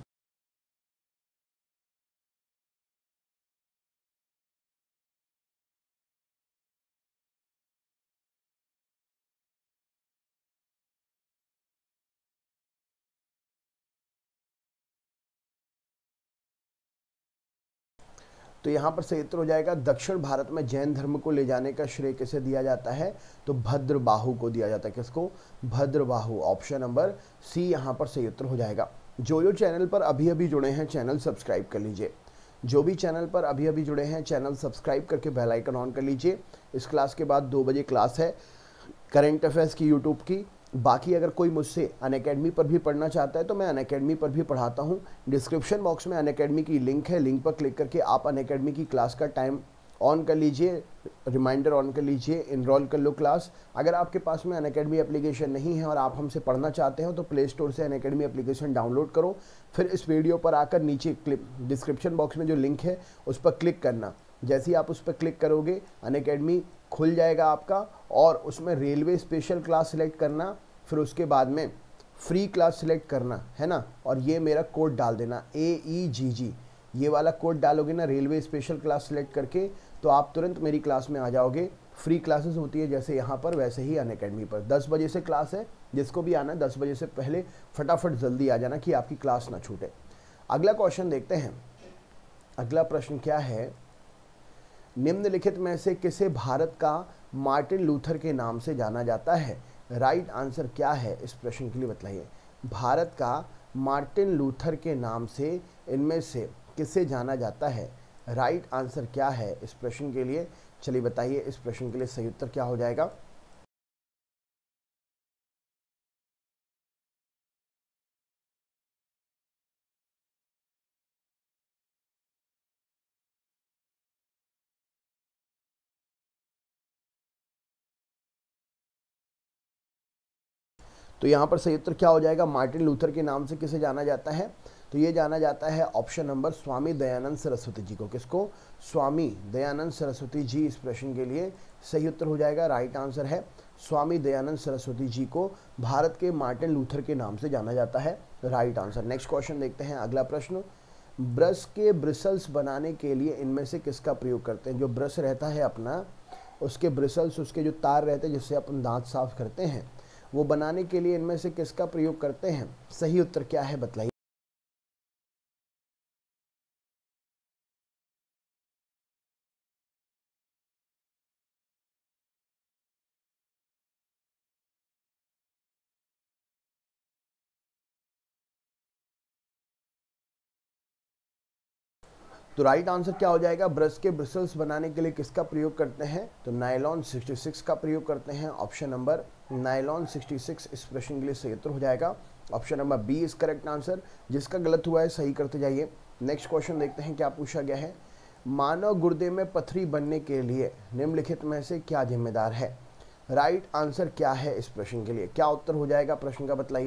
तो यहाँ पर सही उत्तर हो जाएगा दक्षिण भारत में जैन धर्म को ले जाने का श्रेय किसे दिया जाता है? तो भद्रबाहु को दिया जाता है। किसको? भद्रबाहु। ऑप्शन नंबर सी यहाँ पर सही उत्तर हो जाएगा। जो जो चैनल पर अभी अभी जुड़े हैं चैनल सब्सक्राइब कर लीजिए। जो भी चैनल पर अभी अभी जुड़े हैं चैनल सब्सक्राइब करके बेल आइकन ऑन कर लीजिए। इस क्लास के बाद दो बजे क्लास है करंट अफेयर्स की यूट्यूब की। बाकी अगर कोई मुझसे अनअकैडमी पर भी पढ़ना चाहता है तो मैं अनअकैडमी पर भी पढ़ाता हूँ। डिस्क्रिप्शन बॉक्स में अनअकैडमी की लिंक है, लिंक पर क्लिक करके आप अनअकैडमी की क्लास का टाइम ऑन कर लीजिए, रिमाइंडर ऑन कर लीजिए, इनरोल कर लो क्लास। अगर आपके पास में अनअकैडमी एप्लीकेशन नहीं है और आप हमसे पढ़ना चाहते हो तो प्ले स्टोर से अनअकैडमी एप्लीकेशन डाउनलोड करो, फिर इस वीडियो पर आकर नीचे क्लिक डिस्क्रिप्शन बॉक्स में जो लिंक है उस पर क्लिक करना। जैसे ही आप उस पर क्लिक करोगे अनअकैडमी खुल जाएगा आपका और उसमें रेलवे स्पेशल क्लास सेलेक्ट करना, फिर उसके बाद में फ्री क्लास सेलेक्ट करना है ना, और ये मेरा कोड डाल देना ए ई जी जी, ये वाला कोड डालोगे ना रेलवे स्पेशल क्लास सेलेक्ट करके, तो आप तुरंत मेरी क्लास में आ जाओगे। फ्री क्लासेस होती है जैसे यहाँ पर वैसे ही अनअकैडमी पर। दस बजे से क्लास है, जिसको भी आना है दस बजे से पहले फटाफट जल्दी आ जाना कि आपकी क्लास ना छूटे। अगला क्वेश्चन देखते हैं। अगला प्रश्न क्या है? निम्नलिखित में से किसे भारत का मार्टिन लूथर के नाम से जाना जाता है? राइट आंसर क्या है इस प्रश्न के लिए बतलाइए। भारत का मार्टिन लूथर के नाम से इनमें से किसे जाना जाता है? राइट आंसर क्या है इस प्रश्न के लिए? चलिए बताइए इस प्रश्न के लिए सही उत्तर क्या हो जाएगा। तो यहाँ पर सही उत्तर क्या हो जाएगा? मार्टिन लूथर के नाम से किसे जाना जाता है? तो ये जाना जाता है ऑप्शन नंबर स्वामी दयानंद सरस्वती जी को। किसको? स्वामी दयानंद सरस्वती जी इस प्रश्न के लिए सही उत्तर हो जाएगा। राइट आंसर है स्वामी दयानंद सरस्वती जी को भारत के मार्टिन लूथर के नाम से जाना जाता है। Right answer. नेक्स्ट क्वेश्चन देखते हैं। अगला प्रश्न, ब्रश के ब्रिसल्स बनाने के लिए इनमें से किसका प्रयोग करते हैं? जो ब्रश रहता है अपना, उसके ब्रिसल्स, उसके जो तार रहते हैं जिससे अपन दांत साफ करते हैं, वो बनाने के लिए इनमें से किसका प्रयोग करते हैं? सही उत्तर क्या है बताइए। तो राइट आंसर क्या हो जाएगा, ब्रश के ब्रिसल्स बनाने के लिए किसका प्रयोग करते हैं, तो नायलॉन छियासठ का प्रयोग करते हैं। ऑप्शन नंबर नायलॉन छियासठ इस प्रश्न के लिए सही उत्तर हो जाएगा। Option number B is correct answer. जिसका गलत हुआ है सही करते जाइए। नेक्स्ट क्वेश्चन देखते हैं क्या पूछा गया है। मानव गुर्दे में पथरी बनने के लिए निम्नलिखित में से क्या जिम्मेदार है। राइट आंसर क्या है इस प्रश्न के लिए, क्या उत्तर हो जाएगा प्रश्न का बतलाइए।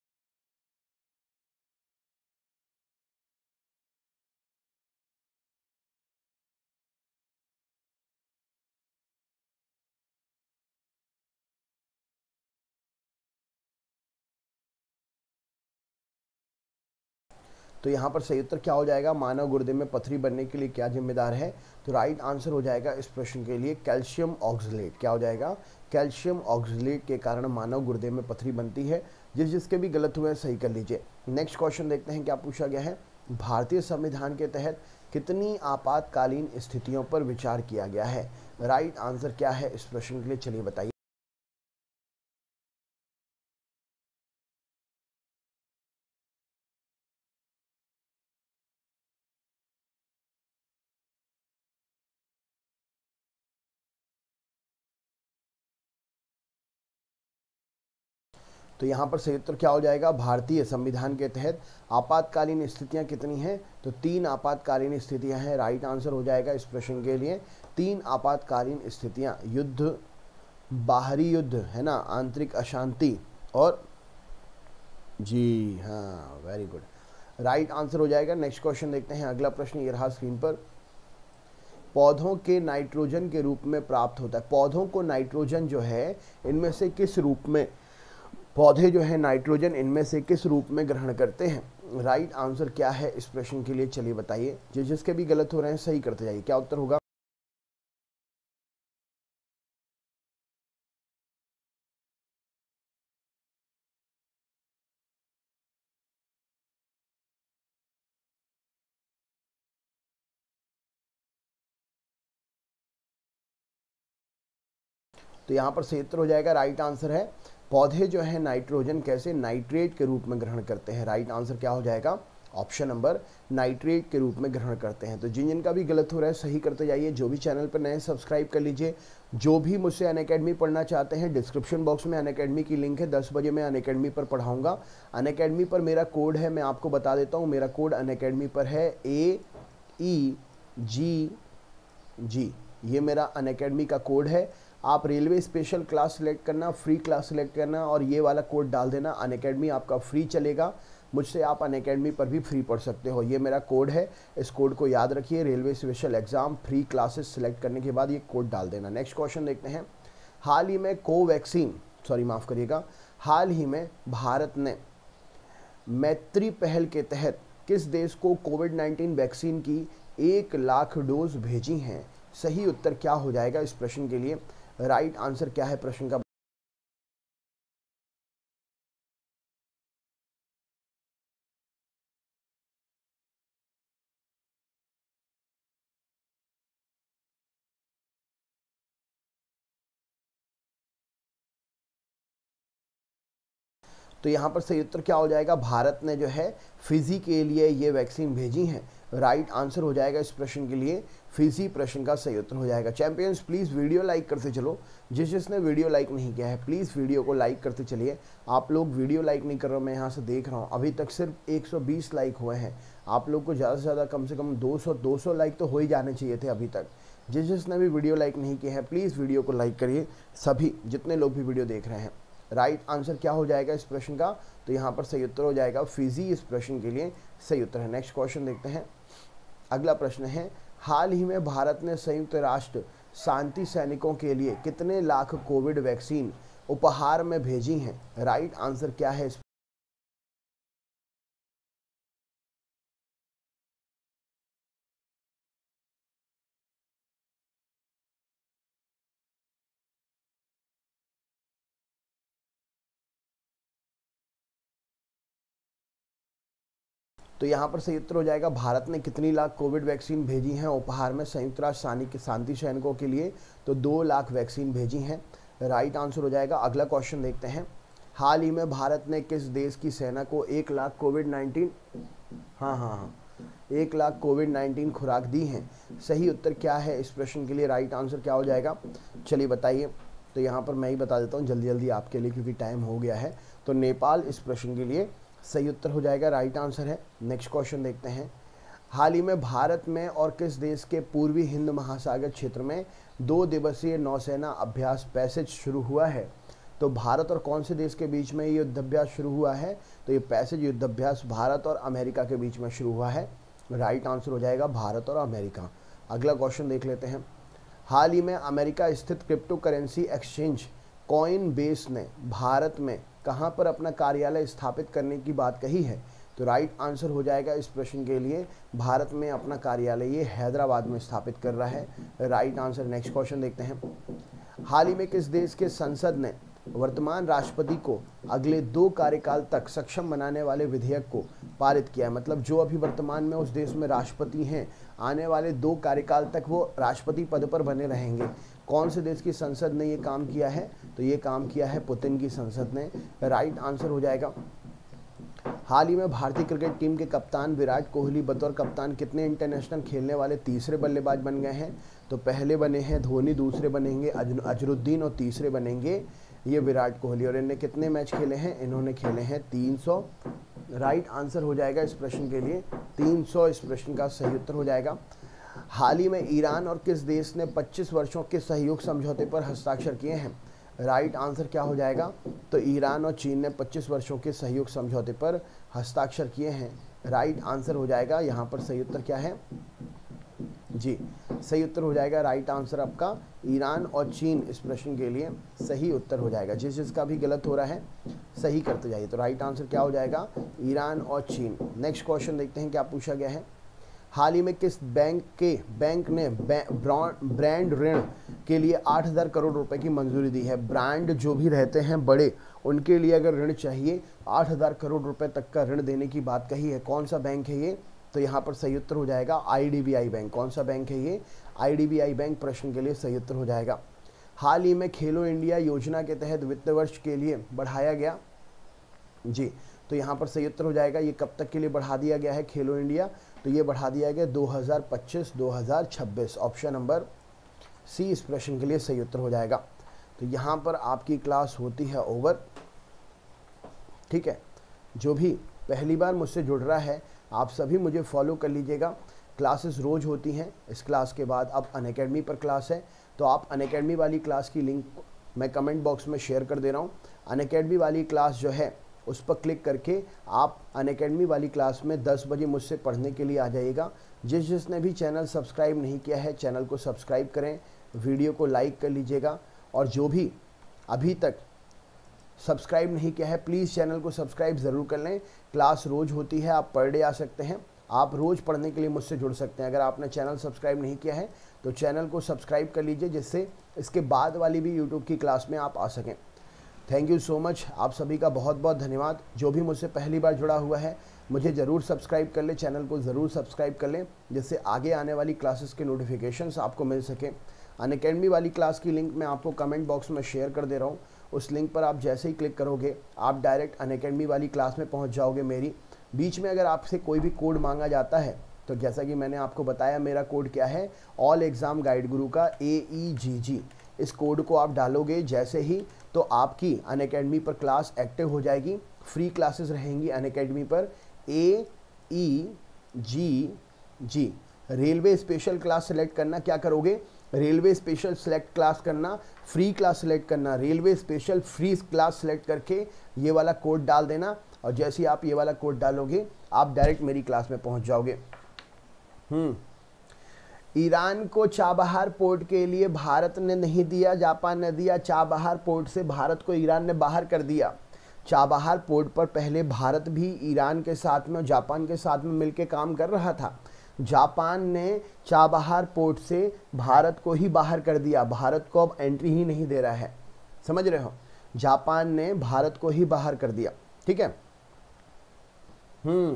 तो यहाँ पर सही उत्तर क्या हो जाएगा, मानव गुर्दे में पथरी बनने के लिए क्या जिम्मेदार है। तो राइट आंसर हो जाएगा इस प्रश्न के लिए कैल्शियम ऑक्सलेट। क्या हो जाएगा, कैल्शियम ऑक्सलेट के कारण मानव गुर्दे में पथरी बनती है। जिस जिसके भी गलत हुए सही कर लीजिए। नेक्स्ट क्वेश्चन देखते हैं क्या पूछा गया है। भारतीय संविधान के तहत कितनी आपातकालीन स्थितियों पर विचार किया गया है। राइट आंसर क्या है इस प्रश्न के लिए, चलिए बताइए। तो यहाँ पर सही उत्तर क्या हो जाएगा, भारतीय संविधान के तहत आपातकालीन स्थितियाँ कितनी हैं, तो तीन आपातकालीन स्थितियाँ हैं। राइट आंसर हो जाएगा इस प्रश्न के लिए तीन आपातकालीन स्थितियाँ, युद्ध, बाहरी युद्ध है ना, आंतरिक अशांति और जी हाँ वेरी गुड, राइट आंसर हो जाएगा। नेक्स्ट क्वेश्चन देखते हैं। अगला प्रश्न ये रहा स्क्रीन पर। पौधों के नाइट्रोजन के रूप में प्राप्त होता है, पौधों को नाइट्रोजन जो है इनमें से किस रूप में, पौधे जो है नाइट्रोजन इनमें से किस रूप में ग्रहण करते हैं। राइट आंसर क्या है इस प्रश्न के लिए, चलिए बताइए। जिस जिसके भी गलत हो रहे हैं सही करते जाइए। क्या उत्तर होगा, तो यहाँ पर सही उत्तर हो जाएगा। राइट आंसर है पौधे जो है नाइट्रोजन कैसे, नाइट्रेट के रूप में ग्रहण करते हैं। राइट आंसर क्या हो जाएगा, ऑप्शन नंबर नाइट्रेट के रूप में ग्रहण करते हैं। तो जिन जिन का भी गलत हो रहा है सही करते जाइए। जो भी चैनल पर नए सब्सक्राइब कर लीजिए। जो भी मुझसे अनअकैडमी पढ़ना चाहते हैं डिस्क्रिप्शन बॉक्स में अनअकैडमी की लिंक है। दस बजे मैं अनअकैडमी पर पढ़ाऊँगा। अनअकैडमी पर मेरा कोड है, मैं आपको बता देता हूँ। मेरा कोड अनअकैडमी पर है ए ई जी जी, ये मेरा अनअकैडमी का कोड है। आप रेलवे स्पेशल क्लास सेलेक्ट करना, फ्री क्लास सेलेक्ट करना और ये वाला कोड डाल देना। अनअकैडमी आपका फ्री चलेगा। मुझसे आप अनअकैडमी पर भी फ्री पढ़ सकते हो। ये मेरा कोड है, इस कोड को याद रखिए। Railway special exam free classes select करने के बाद ये कोड डाल देना। नेक्स्ट क्वेश्चन देखते हैं। हाल ही में कोवैक्सीन सॉरी माफ़ करिएगा हाल ही में भारत ने मैत्री पहल के तहत किस देश को कोविड नाइन्टीन वैक्सीन की एक लाख डोज भेजी हैं। सही उत्तर क्या हो जाएगा इस प्रश्न के लिए, राइट आंसर क्या है प्रश्न का। तो यहाँ पर सही उत्तर क्या हो जाएगा, भारत ने जो है फिजी के लिए ये वैक्सीन भेजी हैं। राइट आंसर हो जाएगा इस प्रश्न के लिए फिजी प्रश्न का सही उत्तर हो जाएगा। चैंपियंस प्लीज़ वीडियो लाइक करते चलो। जिस जिसने वीडियो लाइक नहीं किया है प्लीज़ वीडियो को लाइक करते चलिए। आप लोग वीडियो लाइक नहीं कर रहे हो, मैं यहाँ से देख रहा हूँ। अभी तक सिर्फ एक सौ बीस लाइक हुए हैं। आप लोग को ज़्यादा से ज़्यादा कम से कम दो सौ दो सौ लाइक तो हो ही जाने चाहिए थे अभी तक। जिस जिसने भी वीडियो लाइक नहीं किया है प्लीज़ वीडियो को लाइक करिए, सभी जितने लोग भी वीडियो देख रहे हैं। राइट आंसर क्या हो जाएगा इस प्रश्न का, तो यहाँ पर सही उत्तर हो जाएगा फिजी इस प्रश्न के लिए सही उत्तर है। नेक्स्ट क्वेश्चन देखते हैं। अगला प्रश्न है, हाल ही में भारत ने संयुक्त राष्ट्र शांति सैनिकों के लिए कितने लाख कोविड वैक्सीन उपहार में भेजी हैं। राइट आंसर क्या है इस तो यहाँ पर सही उत्तर हो जाएगा भारत ने कितनी लाख कोविड वैक्सीन भेजी हैं उपहार में संयुक्त राष्ट्र शांति शांति सैनिकों के लिए, तो दो लाख वैक्सीन भेजी हैं। राइट आंसर हो जाएगा। अगला क्वेश्चन देखते हैं। हाल ही में भारत ने किस देश की सेना को एक लाख कोविड नाइन्टीन हाँ हाँ हाँ एक लाख कोविड नाइन्टीन खुराक दी हैं। सही उत्तर क्या है इस प्रश्न के लिए? राइट आंसर क्या हो जाएगा? चलिए बताइए। तो यहाँ पर मैं ही बता देता हूँ जल्दी जल्दी आपके लिए, क्योंकि टाइम हो गया है। तो नेपाल इस प्रश्न के लिए सही उत्तर हो जाएगा, राइट आंसर है। नेक्स्ट क्वेश्चन देखते हैं। हाल ही में भारत में और किस देश के पूर्वी हिंद महासागर क्षेत्र में दो दिवसीय नौसेना अभ्यास पैसेज शुरू हुआ है? तो भारत और कौन से देश के बीच में ये युद्धाभ्यास शुरू हुआ है? तो ये पैसेज युद्धाभ्यास भारत और अमेरिका के बीच में शुरू हुआ है। राइट आंसर हो जाएगा भारत और अमेरिका। अगला क्वेश्चन देख लेते हैं। हाल ही में अमेरिका स्थित crypto currency exchange Coinbase ने भारत में कहां पर अपना कार्यालय स्थापित करने की बात कही है? तो राइट आंसर हो जाएगा इस प्रश्न के लिए भारत में अपना कार्यालय ये हैदराबाद में स्थापित कर रहा है। Right answer. नेक्स्ट क्वेश्चन देखते हैं। हाल ही में किस देश के संसद ने वर्तमान राष्ट्रपति को अगले दो कार्यकाल तक सक्षम बनाने वाले विधेयक को पारित किया है? मतलब जो अभी वर्तमान में उस देश में राष्ट्रपति हैं, आने वाले दो कार्यकाल तक वो राष्ट्रपति पद पर बने रहेंगे। कौन से देश की संसद ने ये काम किया है? तो ये काम किया है पुतिन की संसद ने। राइट आंसर हो जाएगा। हाल ही में भारतीय क्रिकेट टीम के कप्तान विराट कोहली बतौर कप्तान कितने इंटरनेशनल खेलने वाले तीसरे बल्लेबाज बन गए हैं? तो पहले बने हैं धोनी, दूसरे बनेंगे अजरुद्दीन और तीसरे बनेंगे ये विराट कोहली। और इन्होंने कितने मैच खेले हैं? इन्होंने खेले हैं तीन सौ। राइट आंसर हो जाएगा इस प्रश्न के लिए तीन सौ। इस प्रश्न का सही उत्तर हो जाएगा। हाल ही में ईरान और किस देश ने पच्चीस वर्षों के सहयोग समझौते पर हस्ताक्षर किए हैं? राइट आंसर क्या हो जाएगा? तो ईरान और चीन ने पच्चीस वर्षों के सहयोग समझौते पर हस्ताक्षर किए हैं। राइट आंसर हो जाएगा। यहाँ पर सही उत्तर क्या है? जी, सही उत्तर हो जाएगा राइट आंसर आपका ईरान और चीन। इस प्रश्न के लिए सही उत्तर हो जाएगा। जिस जिसका भी गलत हो रहा है सही करते जाइए। तो राइट आंसर क्या हो जाएगा? ईरान और चीन। नेक्स्ट क्वेश्चन देखते हैं क्या पूछा गया है। हाल ही में किस बैंक के बैंक ने ब्रांड ऋण के लिए आठ हज़ार करोड़ रुपए की मंजूरी दी है? ब्रांड जो भी रहते हैं बड़े, उनके लिए अगर ऋण चाहिए आठ हज़ार करोड़ रुपए तक का ऋण देने की बात कही है। कौन सा बैंक है ये? तो यहाँ पर सही उत्तर हो जाएगा I D B I bank. कौन सा बैंक है ये? I D B I bank प्रश्न के लिए सही उत्तर हो जाएगा। हाल ही में खेलो इंडिया योजना के तहत वित्त वर्ष के लिए बढ़ाया गया? जी, तो यहाँ पर सही उत्तर हो जाएगा ये कब तक के लिए बढ़ा दिया गया है खेलो इंडिया? तो ये बढ़ा दिया गया दो हज़ार पच्चीस दो हज़ार छब्बीस। ऑप्शन नंबर सी इस प्रश्न के लिए सही उत्तर हो जाएगा। तो यहाँ पर आपकी क्लास होती है ओवर। ठीक है, जो भी पहली बार मुझसे जुड़ रहा है आप सभी मुझे फॉलो कर लीजिएगा। क्लासेस रोज़ होती हैं। इस क्लास के बाद अब अनअकैडमी पर क्लास है, तो आप अनअकैडमी वाली क्लास की लिंक मैं कमेंट बॉक्स में शेयर कर दे रहा हूँ। अनअकैडमी वाली क्लास जो है उस पर क्लिक करके आप अनअकैडमी वाली क्लास में दस बजे मुझसे पढ़ने के लिए आ जाइएगा। जिस जिसने भी चैनल सब्सक्राइब नहीं किया है चैनल को सब्सक्राइब करें, वीडियो को लाइक कर लीजिएगा। और जो भी अभी तक सब्सक्राइब नहीं किया है प्लीज़ चैनल को सब्सक्राइब ज़रूर कर लें। क्लास रोज़ होती है, आप पर डे आ सकते हैं, आप रोज़ पढ़ने के लिए मुझसे जुड़ सकते हैं। अगर आपने चैनल सब्सक्राइब नहीं किया है तो चैनल को सब्सक्राइब कर लीजिए, जिससे इसके बाद वाली भी यूट्यूब की क्लास में आप आ सकें। थैंक यू सो मच, आप सभी का बहुत बहुत धन्यवाद। जो भी मुझसे पहली बार जुड़ा हुआ है मुझे ज़रूर सब्सक्राइब कर ले, चैनल को ज़रूर सब्सक्राइब कर लें, जिससे आगे आने वाली क्लासेस के नोटिफिकेशंस आपको मिल सके। अनअकैडमी वाली क्लास की लिंक मैं आपको कमेंट बॉक्स में शेयर कर दे रहा हूँ। उस लिंक पर आप जैसे ही क्लिक करोगे आप डायरेक्ट अनअकैडमी वाली क्लास में पहुँच जाओगे मेरी। बीच में अगर आपसे कोई भी कोड मांगा जाता है तो जैसा कि मैंने आपको बताया मेरा कोड क्या है, ऑल एग्ज़ाम गाइड गुरु का ए ई जी जी। इस कोड को आप डालोगे जैसे ही तो आपकी अनअकैडमी पर क्लास एक्टिव हो जाएगी। फ्री क्लासेस रहेंगी अनअकैडमी पर। A E G G railway special class select करना, क्या करोगे? रेलवे स्पेशल सेलेक्ट क्लास करना, फ्री क्लास सेलेक्ट करना, railway special free class select करके ये वाला कोड डाल देना। और जैसे ही आप ये वाला कोड डालोगे आप डायरेक्ट मेरी क्लास में पहुंच जाओगे। हम्म ईरान को चाबहार पोर्ट के लिए भारत ने नहीं दिया, जापान ने दिया। चाबहार पोर्ट से भारत को ईरान ने बाहर कर दिया। चाबहार पोर्ट पर पहले भारत भी ईरान के साथ में और जापान के साथ में मिलकर काम कर रहा था। जापान ने चाबहार पोर्ट से भारत को ही बाहर कर दिया, भारत को अब एंट्री ही नहीं दे रहा है। समझ रहे हो? जापान ने भारत को ही बाहर कर दिया। ठीक है। हम्म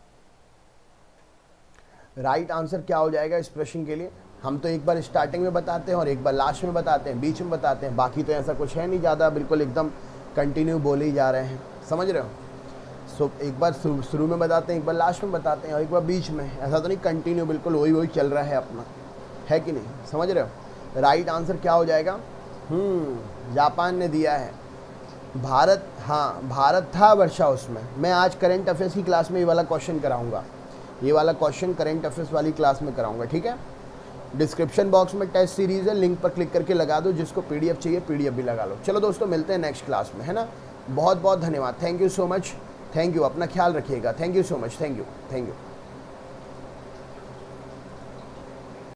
राइट आंसर क्या हो जाएगा इस प्रश्न के लिए? हम तो एक बार स्टार्टिंग में बताते हैं और एक बार लास्ट में बताते हैं, बीच में बताते हैं। बाकी तो ऐसा कुछ है नहीं ज़्यादा, बिल्कुल एकदम कंटिन्यू बोले ही जा रहे हैं। समझ रहे हो? सो एक बार शुरू शुरू में बताते हैं, एक बार लास्ट में बताते हैं और एक बार बीच में, ऐसा तो नहीं कंटिन्यू बिल्कुल वही वही चल रहा है अपना, है कि नहीं, समझ रहे हो। राइट आंसर क्या हो जाएगा, हम्म जापान ने दिया है। भारत, हाँ भारत था वर्षा उसमें। मैं आज करंट अफेयर्स की क्लास में ये वाला क्वेश्चन कराऊंगा, ये वाला क्वेश्चन करंट अफेयर्स वाली क्लास में कराऊंगा, ठीक है। डिस्क्रिप्शन बॉक्स में टेस्ट सीरीज है, लिंक पर क्लिक करके लगा दो, जिसको पीडीएफ चाहिए पीडीएफ भी लगा लो। चलो दोस्तों, मिलते हैं नेक्स्ट क्लास में, है ना। बहुत बहुत धन्यवाद, thank you so much, thank you, अपना ख्याल रखिएगा, thank you so much, thank you thank you.